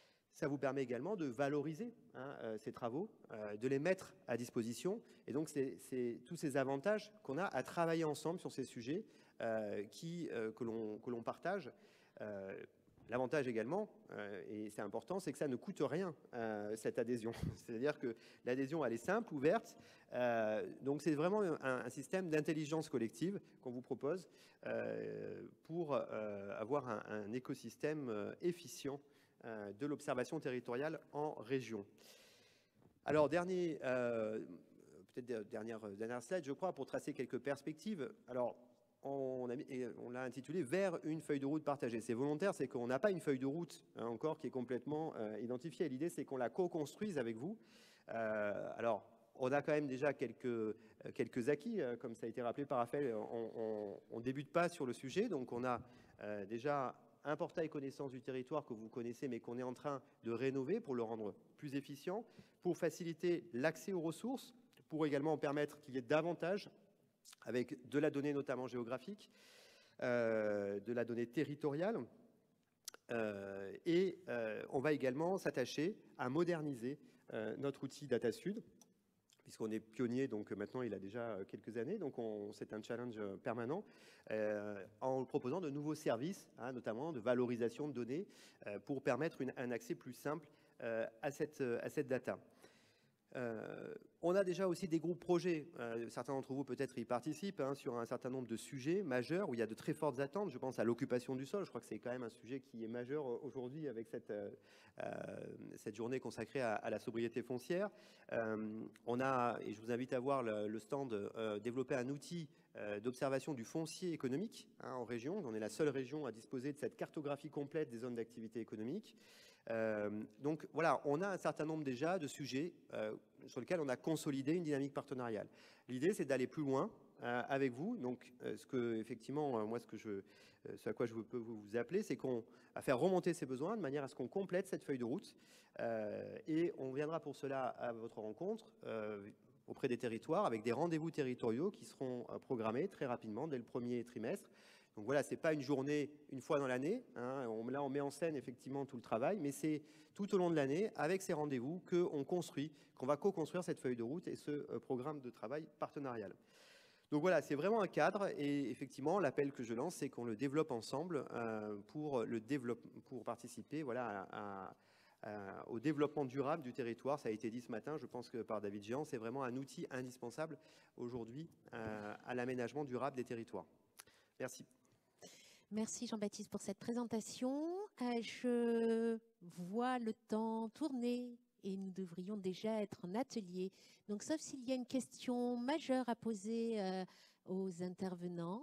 Ça vous permet également de valoriser hein, euh, ces travaux, euh, de les mettre à disposition. Et donc, c'est tous ces avantages qu'on a à travailler ensemble sur ces sujets euh, qui, euh, que l'on partage. Euh, L'avantage également, euh, et c'est important, c'est que ça ne coûte rien, euh, cette adhésion. C'est-à-dire que l'adhésion, elle est simple, ouverte. Euh, donc, c'est vraiment un, un système d'intelligence collective qu'on vous propose euh, pour euh, avoir un, un écosystème euh, efficient euh, de l'observation territoriale en région. Alors, dernier, euh, peut-être dernière, dernière slide, je crois, pour tracer quelques perspectives. Alors, on, a mis, et on l'a intitulé « Vers une feuille de route partagée ». C'est volontaire, c'est qu'on n'a pas une feuille de route hein, encore qui est complètement euh, identifiée. L'idée, c'est qu'on la co-construise avec vous. Euh, alors, on a quand même déjà quelques, quelques acquis, euh, comme ça a été rappelé par Raphaël. On ne débute pas sur le sujet, donc on a euh, déjà un portail connaissance du territoire que vous connaissez, mais qu'on est en train de rénover pour le rendre plus efficient, pour faciliter l'accès aux ressources, pour également permettre qu'il y ait davantage, avec de la donnée notamment géographique, euh, de la donnée territoriale. Euh, et euh, on va également s'attacher à moderniser euh, notre outil DataSud, puisqu'on est pionnier, donc maintenant il a déjà quelques années, donc c'est un challenge permanent, euh, en proposant de nouveaux services, hein, notamment de valorisation de données, euh, pour permettre une, un accès plus simple euh, à, cette, à cette data. Euh, on a déjà aussi des groupes projets, euh, certains d'entre vous peut-être y participent, hein, sur un certain nombre de sujets majeurs où il y a de très fortes attentes. Je pense à l'occupation du sol, je crois que c'est quand même un sujet qui est majeur aujourd'hui avec cette, euh, cette journée consacrée à, à la sobriété foncière. Euh, on a, et je vous invite à voir le, le stand, euh, développer un outil euh, d'observation du foncier économique hein, en région. On est la seule région à disposer de cette cartographie complète des zones d'activité économique. Euh, donc voilà, on a un certain nombre déjà de sujets euh, sur lesquels on a consolidé une dynamique partenariale. L'idée, c'est d'aller plus loin euh, avec vous. Donc, euh, ce que effectivement, euh, moi, ce que je, euh, ce à quoi je peux vous, vous appeler, c'est qu'on à faire remonter ces besoins de manière à ce qu'on complète cette feuille de route. Euh, et on viendra pour cela à votre rencontre euh, auprès des territoires avec des rendez-vous territoriaux qui seront euh, programmés très rapidement dès le premier trimestre. Donc voilà, ce n'est pas une journée une fois dans l'année, hein. On, là on met en scène effectivement tout le travail, mais c'est tout au long de l'année, avec ces rendez-vous, qu'on construit, qu'on va co-construire cette feuille de route et ce euh, programme de travail partenarial. Donc voilà, c'est vraiment un cadre et effectivement l'appel que je lance, c'est qu'on le développe ensemble euh, pour, le développe, pour participer voilà, à, à, à, au développement durable du territoire. Ça a été dit ce matin, je pense que par David Géant, c'est vraiment un outil indispensable aujourd'hui euh, à l'aménagement durable des territoires. Merci. Merci Jean-Baptiste pour cette présentation. Euh, je vois le temps tourner et nous devrions déjà être en atelier. Donc, sauf s'il y a une question majeure à poser euh, aux intervenants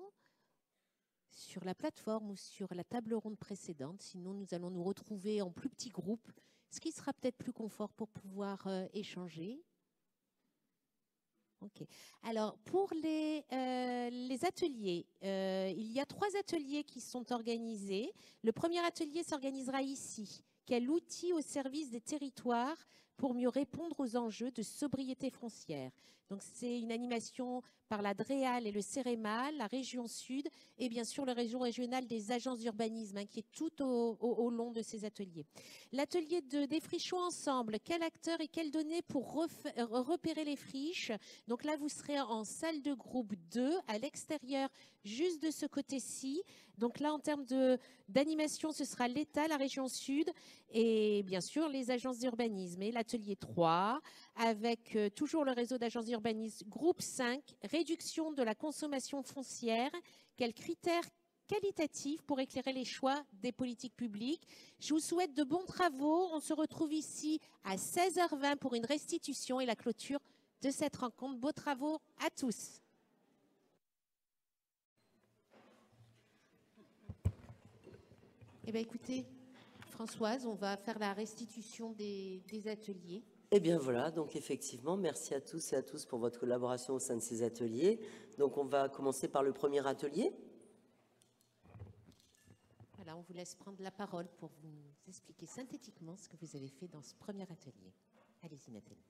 sur la plateforme ou sur la table ronde précédente. Sinon, nous allons nous retrouver en plus petits groupes, ce qui sera peut-être plus confort pour pouvoir euh, échanger. Ok. Alors, pour les, euh, les ateliers, euh, il y a trois ateliers qui sont organisés. Le premier atelier s'organisera ici. Quel outil au service des territoires pour mieux répondre aux enjeux de sobriété foncière? Donc, c'est une animation par la DREAL et le CEREMAL, la région Sud, et bien sûr le réseau régional des agences d'urbanisme, hein, qui est tout au, au, au long de ces ateliers. L'atelier de Défrichons ensemble, quel acteur et quelles données pour repérer les friches? Donc là, vous serez en salle de groupe deux, à l'extérieur, juste de ce côté-ci. Donc là, en termes d'animation, ce sera l'État, la région Sud, et bien sûr les agences d'urbanisme. Et l'atelier trois, avec euh, toujours le réseau d'agences d'urbanisme, groupe cinq, réduction de la consommation foncière, quels critères qualitatifs pour éclairer les choix des politiques publiques. Je vous souhaite de bons travaux. On se retrouve ici à seize heures vingt pour une restitution et la clôture de cette rencontre. Beaux travaux à tous. Eh bien, écoutez, Françoise, on va faire la restitution des, des ateliers. Eh bien voilà, donc effectivement, merci à tous et à tous pour votre collaboration au sein de ces ateliers. Donc on va commencer par le premier atelier. Voilà, on vous laisse prendre la parole pour vous expliquer synthétiquement ce que vous avez fait dans ce premier atelier. Allez-y, Nathalie.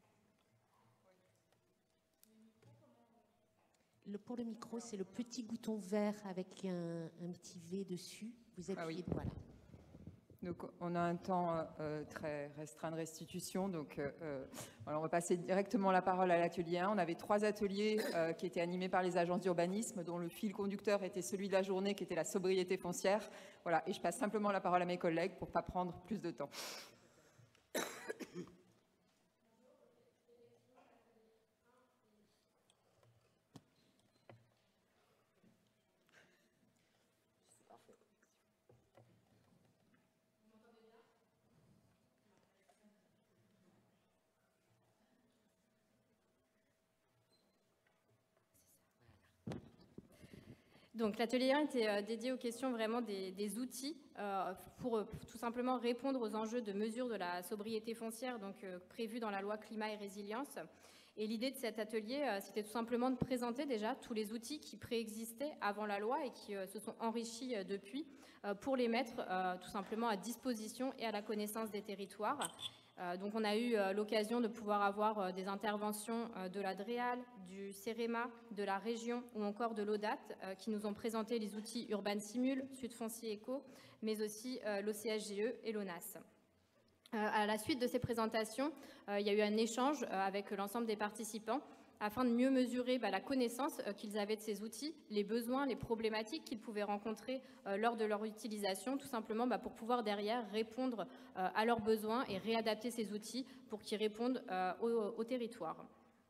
Le, pour le micro, c'est le petit bouton vert avec un, un petit V dessus. Vous appuyez, ah oui. Voilà. Donc, on a un temps euh, très restreint de restitution. Donc, euh, voilà, on va passer directement la parole à l'atelier un. On avait trois ateliers euh, qui étaient animés par les agences d'urbanisme, dont le fil conducteur était celui de la journée, qui était la sobriété foncière. Voilà, et je passe simplement la parole à mes collègues pour ne pas prendre plus de temps. Donc l'atelier un était euh, dédié aux questions vraiment des, des outils euh, pour euh, tout simplement répondre aux enjeux de mesure de la sobriété foncière donc euh, prévus dans la loi climat et résilience. Et l'idée de cet atelier, euh, c'était tout simplement de présenter déjà tous les outils qui préexistaient avant la loi et qui euh, se sont enrichis euh, depuis euh, pour les mettre euh, tout simplement à disposition et à la connaissance des territoires. Euh, donc on a eu euh, l'occasion de pouvoir avoir euh, des interventions euh, de la DREAL, du CEREMA, de la région ou encore de l'O D A T euh, qui nous ont présenté les outils Urban Simul, Sud Foncier Eco, mais aussi euh, l'O C H G E et l'O N A S. Euh, à la suite de ces présentations, euh, il y a eu un échange euh, avec l'ensemble des participants afin de mieux mesurer bah, la connaissance euh, qu'ils avaient de ces outils, les besoins, les problématiques qu'ils pouvaient rencontrer euh, lors de leur utilisation, tout simplement bah, pour pouvoir derrière répondre euh, à leurs besoins et réadapter ces outils pour qu'ils répondent euh, au, au territoire.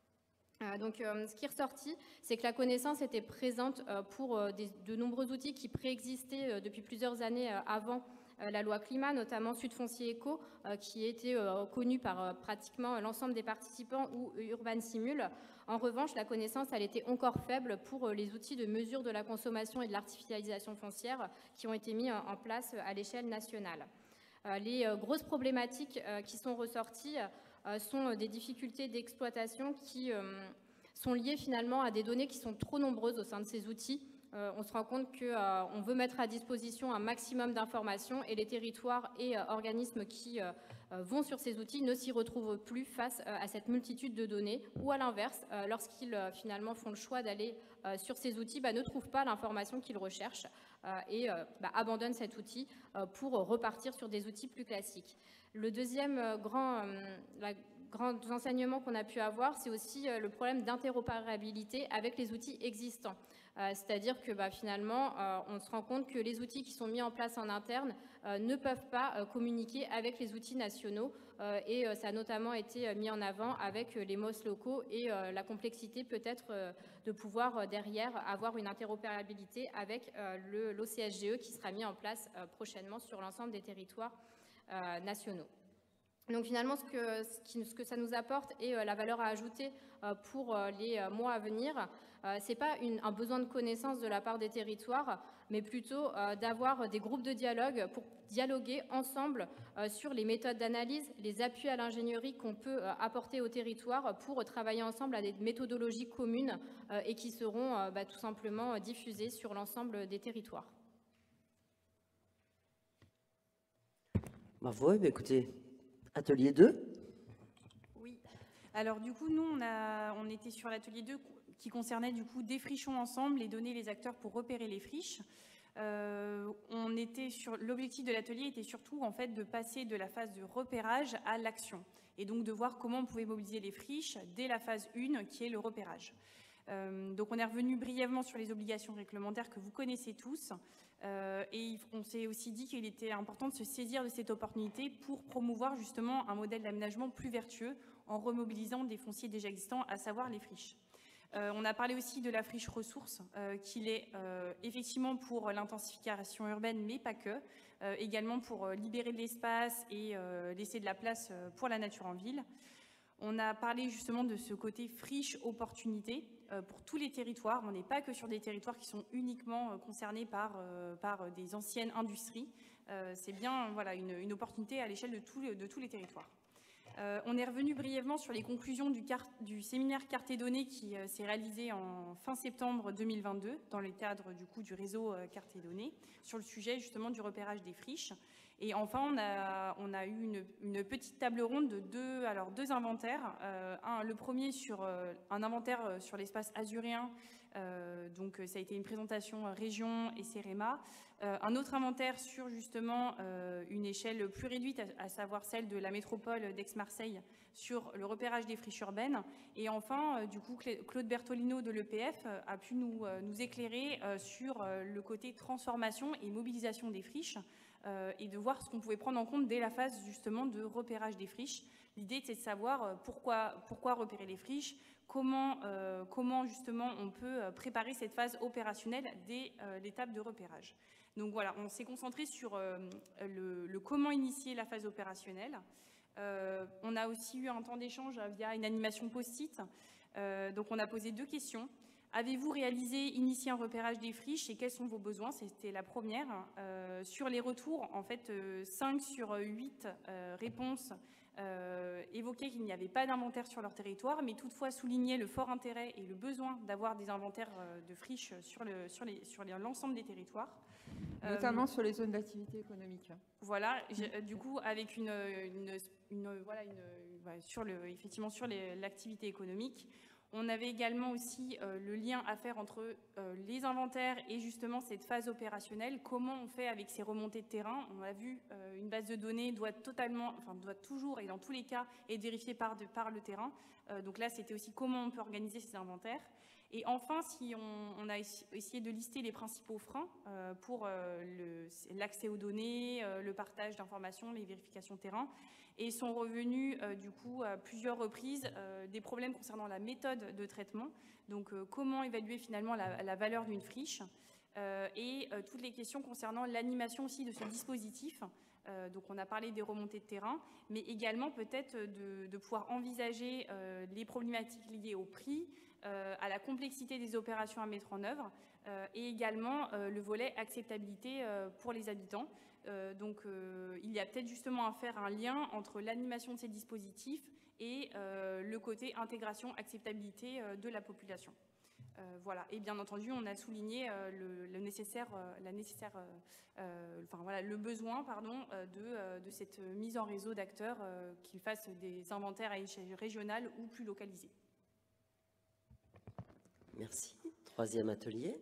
Euh, donc, euh, ce qui est ressorti, c'est que la connaissance était présente euh, pour euh, des, de nombreux outils qui préexistaient euh, depuis plusieurs années euh, avant euh, la loi climat, notamment Sud Foncier Eco, euh, qui était euh, connu par euh, pratiquement l'ensemble des participants, ou Urban Simul. En revanche, la connaissance, elle était encore faible pour euh, les outils de mesure de la consommation et de l'artificialisation foncière qui ont été mis en, en place à l'échelle nationale. Euh, les euh, grosses problématiques euh, qui sont ressorties euh, sont des difficultés d'exploitation qui euh, sont liées finalement à des données qui sont trop nombreuses au sein de ces outils. Euh, on se rend compte qu'on euh, veut mettre à disposition un maximum d'informations et les territoires et euh, organismes qui euh, vont sur ces outils ne s'y retrouvent plus face euh, à cette multitude de données, ou à l'inverse, euh, lorsqu'ils euh, finalement font le choix d'aller euh, sur ces outils, bah, ne trouvent pas l'information qu'ils recherchent euh, et euh, bah, abandonnent cet outil euh, pour repartir sur des outils plus classiques. Le deuxième euh, grand, euh, la, grand enseignement qu'on a pu avoir, c'est aussi euh, le problème d'interopérabilité avec les outils existants. Euh, C'est-à-dire que bah, finalement, euh, on se rend compte que les outils qui sont mis en place en interne euh, ne peuvent pas euh, communiquer avec les outils nationaux euh, et euh, ça a notamment été euh, mis en avant avec euh, les M O S locaux et euh, la complexité peut-être euh, de pouvoir euh, derrière avoir une interopérabilité avec euh, l'O C H G E qui sera mis en place euh, prochainement sur l'ensemble des territoires euh, nationaux. Donc finalement, ce que, ce, qui, ce que ça nous apporte et euh, la valeur à ajouter euh, pour euh, les euh, mois à venir, euh, ce n'est pas une, un besoin de connaissance de la part des territoires, mais plutôt euh, d'avoir des groupes de dialogue pour dialoguer ensemble euh, sur les méthodes d'analyse, les appuis à l'ingénierie qu'on peut euh, apporter au territoire pour travailler ensemble à des méthodologies communes euh, et qui seront euh, bah, tout simplement diffusées sur l'ensemble des territoires. Bravo, bah, écoutez, atelier deux. Oui, alors du coup, nous, on, a, on était sur l'atelier deux qui concernait du coup défrichons ensemble les données, les acteurs pour repérer les friches. Euh, on était sur l'objectif de l'atelier était surtout en fait de passer de la phase de repérage à l'action et donc de voir comment on pouvait mobiliser les friches dès la phase un qui est le repérage. Euh, donc on est revenu brièvement sur les obligations réglementaires que vous connaissez tous euh, et on s'est aussi dit qu'il était important de se saisir de cette opportunité pour promouvoir justement un modèle d'aménagement plus vertueux en remobilisant des fonciers déjà existants, à savoir les friches. Euh, on a parlé aussi de la friche ressource, euh, qu'il est euh, effectivement pour l'intensification urbaine, mais pas que, euh, également pour euh, libérer de l'espace et euh, laisser de la place euh, pour la nature en ville. On a parlé justement de ce côté friche opportunité euh, pour tous les territoires. On n'est pas que sur des territoires qui sont uniquement euh, concernés par, euh, par des anciennes industries. Euh, C'est bien voilà, une, une opportunité à l'échelle de, tout, de tous les territoires. Euh, on est revenu brièvement sur les conclusions du, du séminaire Cartes et Données qui euh, s'est réalisé en fin septembre deux mille vingt-deux dans le cadre du, coup, du réseau euh, Cartes et Données sur le sujet justement du repérage des friches. Et enfin, on a, on a eu une, une petite table ronde de deux, alors deux inventaires. Euh, un, le premier sur euh, un inventaire sur l'espace azuréen. Euh, donc ça a été une présentation euh, région et CEREMA. Euh, un autre inventaire sur justement euh, une échelle plus réduite, à, à savoir celle de la métropole d'Aix-Marseille sur le repérage des friches urbaines. Et enfin, euh, du coup, Claude Bertolino de l'E P F euh, a pu nous, euh, nous éclairer euh, sur euh, le côté transformation et mobilisation des friches euh, et de voir ce qu'on pouvait prendre en compte dès la phase justement de repérage des friches. L'idée, c'est de savoir euh, pourquoi, pourquoi repérer les friches, Comment, euh, comment justement on peut préparer cette phase opérationnelle dès euh, l'étape de repérage. Donc voilà, on s'est concentré sur euh, le, le comment initier la phase opérationnelle. Euh, on a aussi eu un temps d'échange via une animation post-it. Euh, donc on a posé deux questions. Avez-vous réalisé, initié un repérage des friches et quels sont vos besoins? C'était la première. Euh, sur les retours, en fait, euh, cinq sur huit euh, réponses euh, évoquaient qu'il n'y avait pas d'inventaire sur leur territoire, mais toutefois soulignaient le fort intérêt et le besoin d'avoir des inventaires euh, de friches sur le, sur les, sur les, l'ensemble des territoires. Notamment Euh, sur les zones d'activité économique. Voilà, j'ai- du coup, avec une, une, une- voilà, une, voilà, sur le, effectivement sur les- l'activité économique. On avait également aussi euh, le lien à faire entre euh, les inventaires et justement cette phase opérationnelle. Comment on fait avec ces remontées de terrain? On a vu, euh, une base de données doit totalement, enfin doit toujours et dans tous les cas être vérifiée par, de, par le terrain. Euh, donc là, c'était aussi comment on peut organiser ces inventaires. Et enfin, si on, on a essayé de lister les principaux freins euh, pour euh, l'accès aux données, euh, le partage d'informations, les vérifications terrain, et sont revenus euh, du coup à plusieurs reprises euh, des problèmes concernant la méthode de traitement, donc euh, comment évaluer finalement la, la valeur d'une friche, euh, et euh, toutes les questions concernant l'animation aussi de ce dispositif. Euh, donc on a parlé des remontées de terrain, mais également peut-être de, de pouvoir envisager euh, les problématiques liées au prix, euh, à la complexité des opérations à mettre en œuvre, euh, et également euh, le volet acceptabilité euh, pour les habitants. Euh, donc euh, il y a peut-être justement à faire un lien entre l'animation de ces dispositifs et euh, le côté intégration, acceptabilité euh, de la population. Euh, voilà. Et bien entendu, on a souligné euh, le, le nécessaire, euh, la nécessaire, euh, euh, enfin voilà, le besoin, pardon, euh, de, euh, de cette mise en réseau d'acteurs euh, qui fassent des inventaires à échelle régionale ou plus localisés. Merci. Troisième atelier.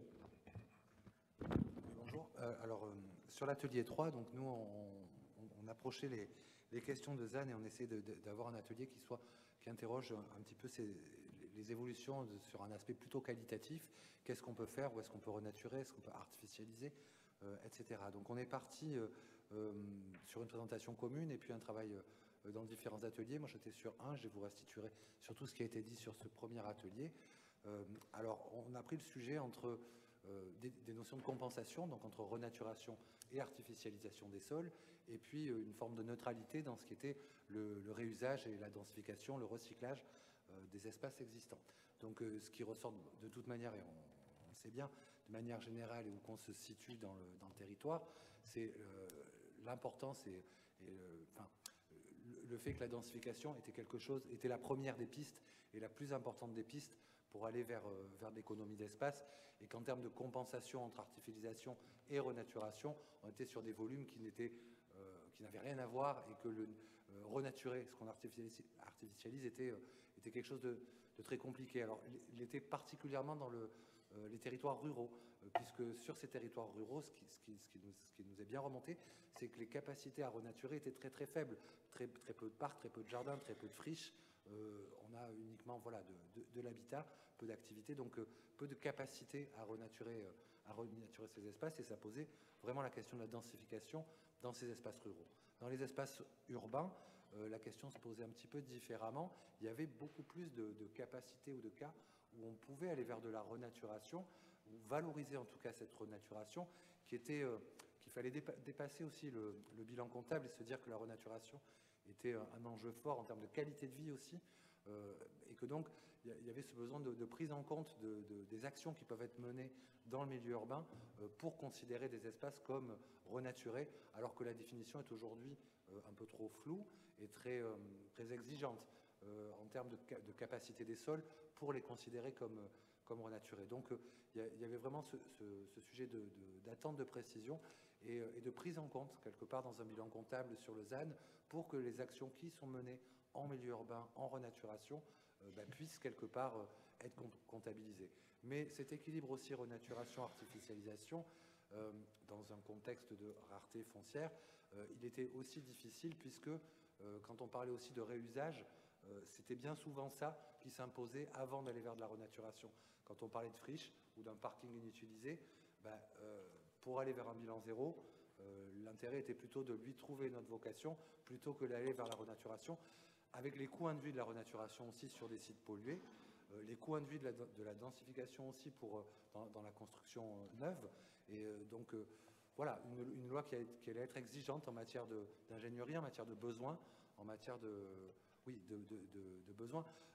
Bonjour. Euh, alors, euh, sur l'atelier trois, donc nous, on, on, on approchait les, les questions de Z A N et on essaie d'avoir un atelier qui, soit, qui interroge un petit peu ces, les évolutions de, sur un aspect plutôt qualitatif. Qu'est-ce qu'on peut faire? Où est-ce qu'on peut renaturer? Est-ce qu'on peut artificialiser, euh, et cetera. Donc, on est parti euh, euh, sur une présentation commune et puis un travail euh, dans différents ateliers. Moi, j'étais sur un. Je vous restituerai sur tout ce qui a été dit sur ce premier atelier. Euh, alors, on a pris le sujet entre euh, des, des notions de compensation, donc entre renaturation et artificialisation des sols, et puis euh, une forme de neutralité dans ce qui était le, le réusage et la densification, le recyclage euh, des espaces existants. Donc, euh, ce qui ressort de, de toute manière, et on, on sait bien, de manière générale, et où qu'on se situe dans le, dans le territoire, c'est euh, l'importance et, et le, enfin, le, le fait que la densification était quelque chose, était la première des pistes et la plus importante des pistes pour aller vers, euh, vers l'économie d'espace, et qu'en termes de compensation entre artificialisation et renaturation, on était sur des volumes qui n'étaient, euh, qui n'avaient rien à voir, et que le euh, renaturer, ce qu'on artificialise, artificialise était, euh, était quelque chose de, de très compliqué. Alors, il était particulièrement dans le, euh, les territoires ruraux, euh, puisque sur ces territoires ruraux, ce qui, ce qui, ce qui, nous, ce qui nous est bien remonté, c'est que les capacités à renaturer étaient très très faibles. Très, très peu de parcs, très peu de jardins, très peu de friches. Euh, on a uniquement voilà, de, de, de l'habitat, peu d'activité, donc euh, peu de capacité à renaturer, euh, à renaturer ces espaces, et ça posait vraiment la question de la densification dans ces espaces ruraux. Dans les espaces urbains, euh, la question se posait un petit peu différemment. Il y avait beaucoup plus de, de capacités ou de cas où on pouvait aller vers de la renaturation, ou valoriser en tout cas cette renaturation, qui était, euh, qu'il fallait dépa dépasser aussi le, le bilan comptable et se dire que la renaturation était un enjeu fort en termes de qualité de vie aussi, euh, et que donc il y avait ce besoin de, de prise en compte de, de, des actions qui peuvent être menées dans le milieu urbain euh, pour considérer des espaces comme renaturés, alors que la définition est aujourd'hui euh, un peu trop floue et très, euh, très exigeante euh, en termes de, de capacité des sols pour les considérer comme, comme renaturés. Donc euh, il y avait vraiment ce, ce, ce sujet d'attente de, de, de précision et, et de prise en compte quelque part dans un bilan comptable sur le Z A N pour que les actions qui sont menées en milieu urbain, en renaturation, euh, bah, puissent quelque part euh, être comptabilisées. Mais cet équilibre aussi renaturation-artificialisation, euh, dans un contexte de rareté foncière, euh, il était aussi difficile puisque euh, quand on parlait aussi de réusage, euh, c'était bien souvent ça qui s'imposait avant d'aller vers de la renaturation. Quand on parlait de friche ou d'un parking inutilisé, bah, euh, pour aller vers un bilan zéro, euh, l'intérêt était plutôt de lui trouver notre vocation plutôt que d'aller vers la renaturation, avec les coûts induits de la renaturation aussi sur des sites pollués, euh, les coûts induits de la, de la densification aussi pour, euh, dans, dans la construction euh, neuve. Et euh, donc, euh, voilà, une, une loi qui, a, qui allait être exigeante en matière d'ingénierie, en matière de besoins, en matière de, oui, de, de, de, de besoins.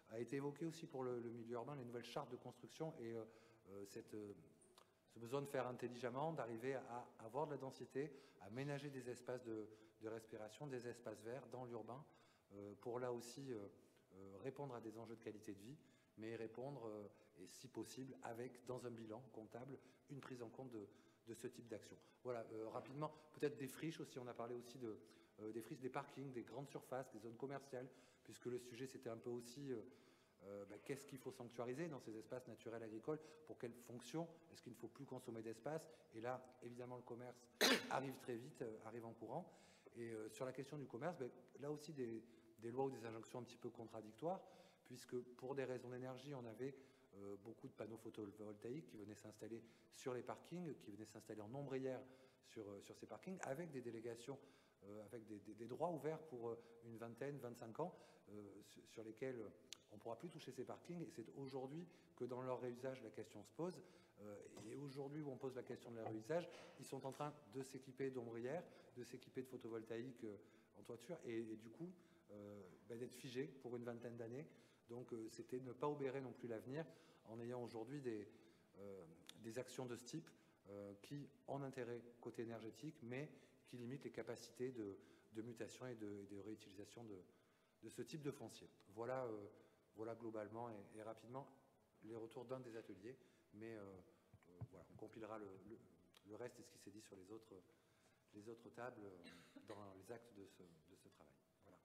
a été évoqué aussi pour le, le milieu urbain, les nouvelles chartes de construction et euh, euh, cette, euh, ce besoin de faire intelligemment, d'arriver à avoir de la densité, à ménager des espaces de, de respiration, des espaces verts dans l'urbain, euh, pour là aussi euh, euh, répondre à des enjeux de qualité de vie, mais répondre, euh, et si possible, avec, dans un bilan comptable, une prise en compte de, de ce type d'action. Voilà, euh, rapidement, peut-être des friches aussi, on a parlé aussi de, euh, des friches, des parkings, des grandes surfaces, des zones commerciales, puisque le sujet c'était un peu aussi euh, euh, bah, qu'est-ce qu'il faut sanctuariser dans ces espaces naturels agricoles, pour quelle fonction, est-ce qu'il ne faut plus consommer d'espace, et là évidemment le commerce arrive très vite, euh, arrive en courant, et euh, sur la question du commerce, bah, là aussi des, des lois ou des injonctions un petit peu contradictoires, puisque pour des raisons d'énergie on avait euh, beaucoup de panneaux photovoltaïques qui venaient s'installer sur les parkings, qui venaient s'installer en ombrière sur, euh, sur ces parkings, avec des délégations, euh, avec des, des, des droits ouverts pour euh, une vingtaine, vingt-cinq ans, euh, sur, sur lesquels on ne pourra plus toucher ces parkings. Et c'est aujourd'hui que dans leur réusage, la question se pose. Euh, et aujourd'hui où on pose la question de leur réusage, ils sont en train de s'équiper d'ombrières, de s'équiper de photovoltaïques euh, en toiture, et, et du coup, euh, bah, d'être figés pour une vingtaine d'années. Donc euh, c'était ne pas obérer non plus l'avenir en ayant aujourd'hui des, euh, des actions de ce type euh, qui ont intérêt côté énergétique, mais qui limitent les capacités de, de mutation et de, et de réutilisation de, de ce type de foncier. Voilà, euh, voilà globalement et, et rapidement les retours d'un des ateliers, mais euh, euh, voilà, on compilera le, le, le reste et ce qui s'est dit sur les autres, les autres tables euh, dans les actes de ce, de ce travail. Voilà.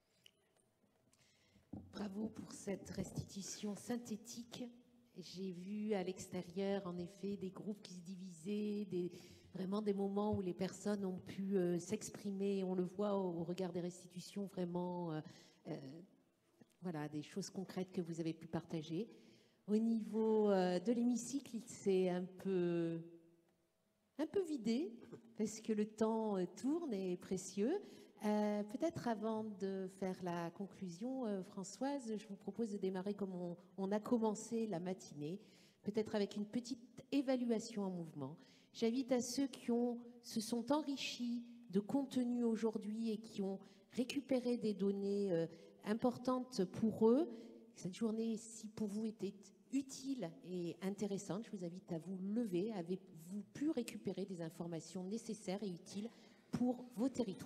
Bravo pour cette restitution synthétique. J'ai vu à l'extérieur, en effet, des groupes qui se divisaient, des, vraiment des moments où les personnes ont pu euh, s'exprimer. On le voit au, au regard des restitutions, vraiment, euh, euh, voilà, des choses concrètes que vous avez pu partager. Au niveau euh, de l'hémicycle, il s'est un peu, un peu vidé, parce que le temps euh, tourne et est précieux. Euh, Peut-être avant de faire la conclusion, euh, Françoise, je vous propose de démarrer comme on, on a commencé la matinée, peut-être avec une petite évaluation en mouvement. J'invite à ceux qui ont, se sont enrichis de contenu aujourd'hui et qui ont récupéré des données euh, importantes pour eux. Cette journée, si pour vous était utile et intéressante, je vous invite à vous lever. Avez-vous pu récupérer des informations nécessaires et utiles pour vos territoires ?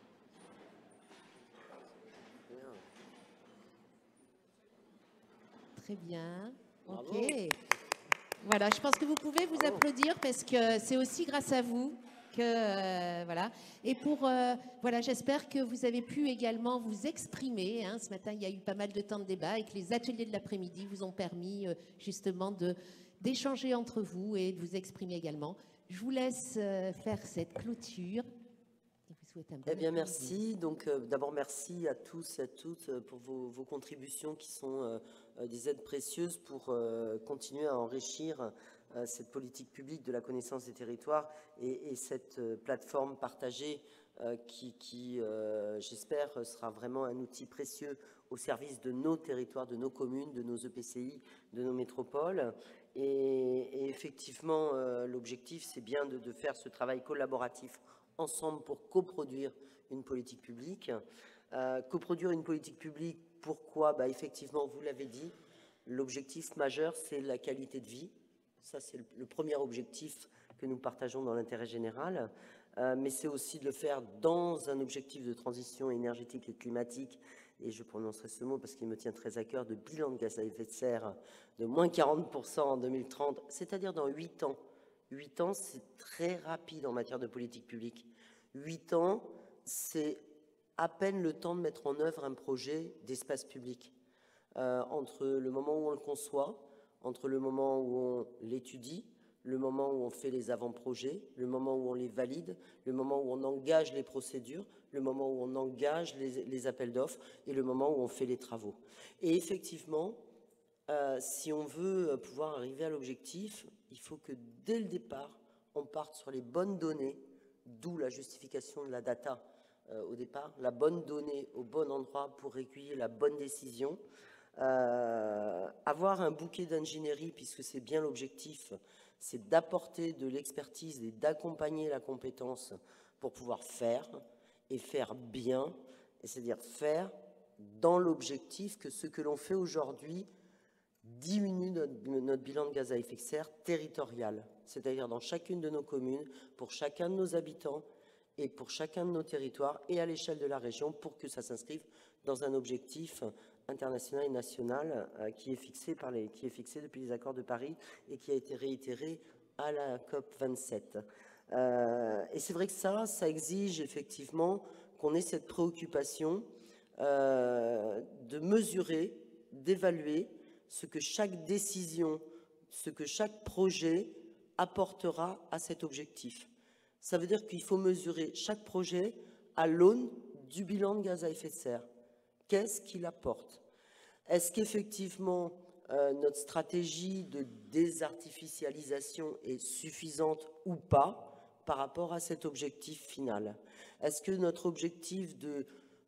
Très bien. Bravo. Ok. Voilà, je pense que vous pouvez vous Bravo. applaudir parce que c'est aussi grâce à vous que euh, voilà. Et pour euh, voilà, j'espère que vous avez pu également vous exprimer. Hein. Ce matin, il y a eu pas mal de temps de débat et que les ateliers de l'après-midi vous ont permis euh, justement de d'échanger entre vous et de vous exprimer également. Je vous laisse euh, faire cette clôture. Et vous souhaite un bon Eh bien, après-midi. merci. Donc, euh, d'abord, merci à tous et à toutes euh, pour vos, vos contributions qui sont euh, euh, des aides précieuses pour euh, continuer à enrichir euh, cette politique publique de la connaissance des territoires et, et cette euh, plateforme partagée euh, qui, qui euh, j'espère, sera vraiment un outil précieux au service de nos territoires, de nos communes, de nos E P C I, de nos métropoles. Et, et effectivement, euh, l'objectif, c'est bien de, de faire ce travail collaboratif ensemble pour coproduire une politique publique. Euh, coproduire une politique publique, pourquoi? Bah, effectivement, vous l'avez dit, l'objectif majeur, c'est la qualité de vie. Ça, c'est le, le premier objectif que nous partageons dans l'intérêt général. Euh, mais c'est aussi de le faire dans un objectif de transition énergétique et climatique, et je prononcerai ce mot parce qu'il me tient très à cœur, de bilan de gaz à effet de serre de moins quarante pour cent en deux mille trente, c'est-à-dire dans huit ans. huit ans, c'est très rapide en matière de politique publique. huit ans, c'est à peine le temps de mettre en œuvre un projet d'espace public. Euh, entre le moment où on le conçoit, entre le moment où on l'étudie, le moment où on fait les avant-projets, le moment où on les valide, le moment où on engage les procédures, le moment où on engage les, les appels d'offres et le moment où on fait les travaux. Et effectivement, euh, si on veut pouvoir arriver à l'objectif, il faut que dès le départ, on parte sur les bonnes données, d'où la justification de la data euh, au départ, la bonne donnée au bon endroit pour recueillir la bonne décision, euh, avoir un bouquet d'ingénierie, puisque c'est bien l'objectif, c'est d'apporter de l'expertise et d'accompagner la compétence pour pouvoir faire, et faire bien, et c'est-à-dire faire dans l'objectif que ce que l'on fait aujourd'hui diminue notre, notre bilan de gaz à effet de serre territorial, c'est-à-dire dans chacune de nos communes, pour chacun de nos habitants et pour chacun de nos territoires et à l'échelle de la région pour que ça s'inscrive dans un objectif international et national euh, qui est fixé par les, qui est fixé depuis les accords de Paris et qui a été réitéré à la COP vingt-sept. Euh, et c'est vrai que ça, ça exige effectivement qu'on ait cette préoccupation euh, de mesurer, d'évaluer ce que chaque décision, ce que chaque projet apportera à cet objectif. Ça veut dire qu'il faut mesurer chaque projet à l'aune du bilan de gaz à effet de serre. Qu'est-ce qu'il apporte? Est-ce qu'effectivement euh, notre stratégie de désartificialisation est suffisante ou pas par rapport à cet objectif final? Est-ce que notre objectif de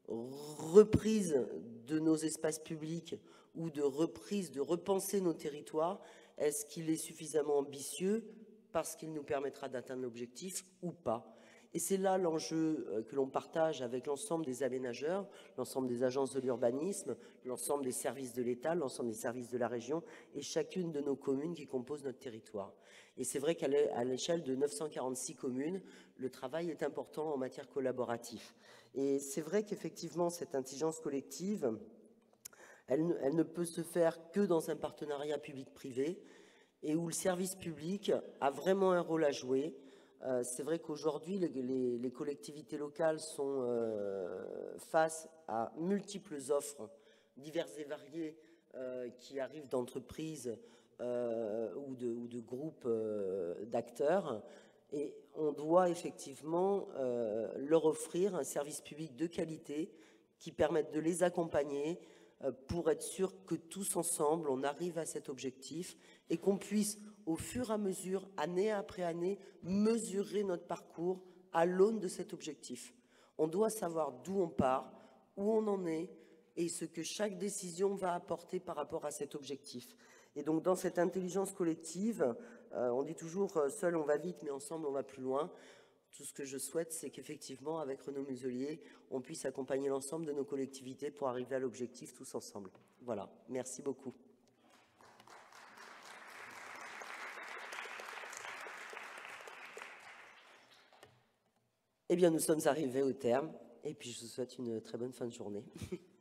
reprise de nos espaces publics ou de reprise, de repenser nos territoires, est-ce qu'il est suffisamment ambitieux parce qu'il nous permettra d'atteindre l'objectif ou pas? Et c'est là l'enjeu que l'on partage avec l'ensemble des aménageurs, l'ensemble des agences de l'urbanisme, l'ensemble des services de l'État, l'ensemble des services de la région et chacune de nos communes qui composent notre territoire. Et c'est vrai qu'à l'échelle de neuf cent quarante-six communes, le travail est important en matière collaborative. Et c'est vrai qu'effectivement, cette intelligence collective, elle, elle ne peut se faire que dans un partenariat public-privé et où le service public a vraiment un rôle à jouer. Euh, c'est vrai qu'aujourd'hui, les, les, les collectivités locales sont euh, face à multiples offres diverses et variées euh, qui arrivent d'entreprises euh, ou, de, ou de groupes euh, d'acteurs. Et on doit effectivement euh, leur offrir un service public de qualité qui permette de les accompagner euh, pour être sûr que tous ensemble, on arrive à cet objectif et qu'on puisse, au fur et à mesure, année après année, mesurer notre parcours à l'aune de cet objectif. On doit savoir d'où on part, où on en est et ce que chaque décision va apporter par rapport à cet objectif. Et donc, dans cette intelligence collective, euh, on dit toujours euh, « seul on va vite, mais ensemble on va plus loin ». Tout ce que je souhaite, c'est qu'effectivement, avec Renaud Muselier, on puisse accompagner l'ensemble de nos collectivités pour arriver à l'objectif tous ensemble. Voilà, merci beaucoup. Eh bien, nous sommes arrivés au terme, et puis je vous souhaite une très bonne fin de journée.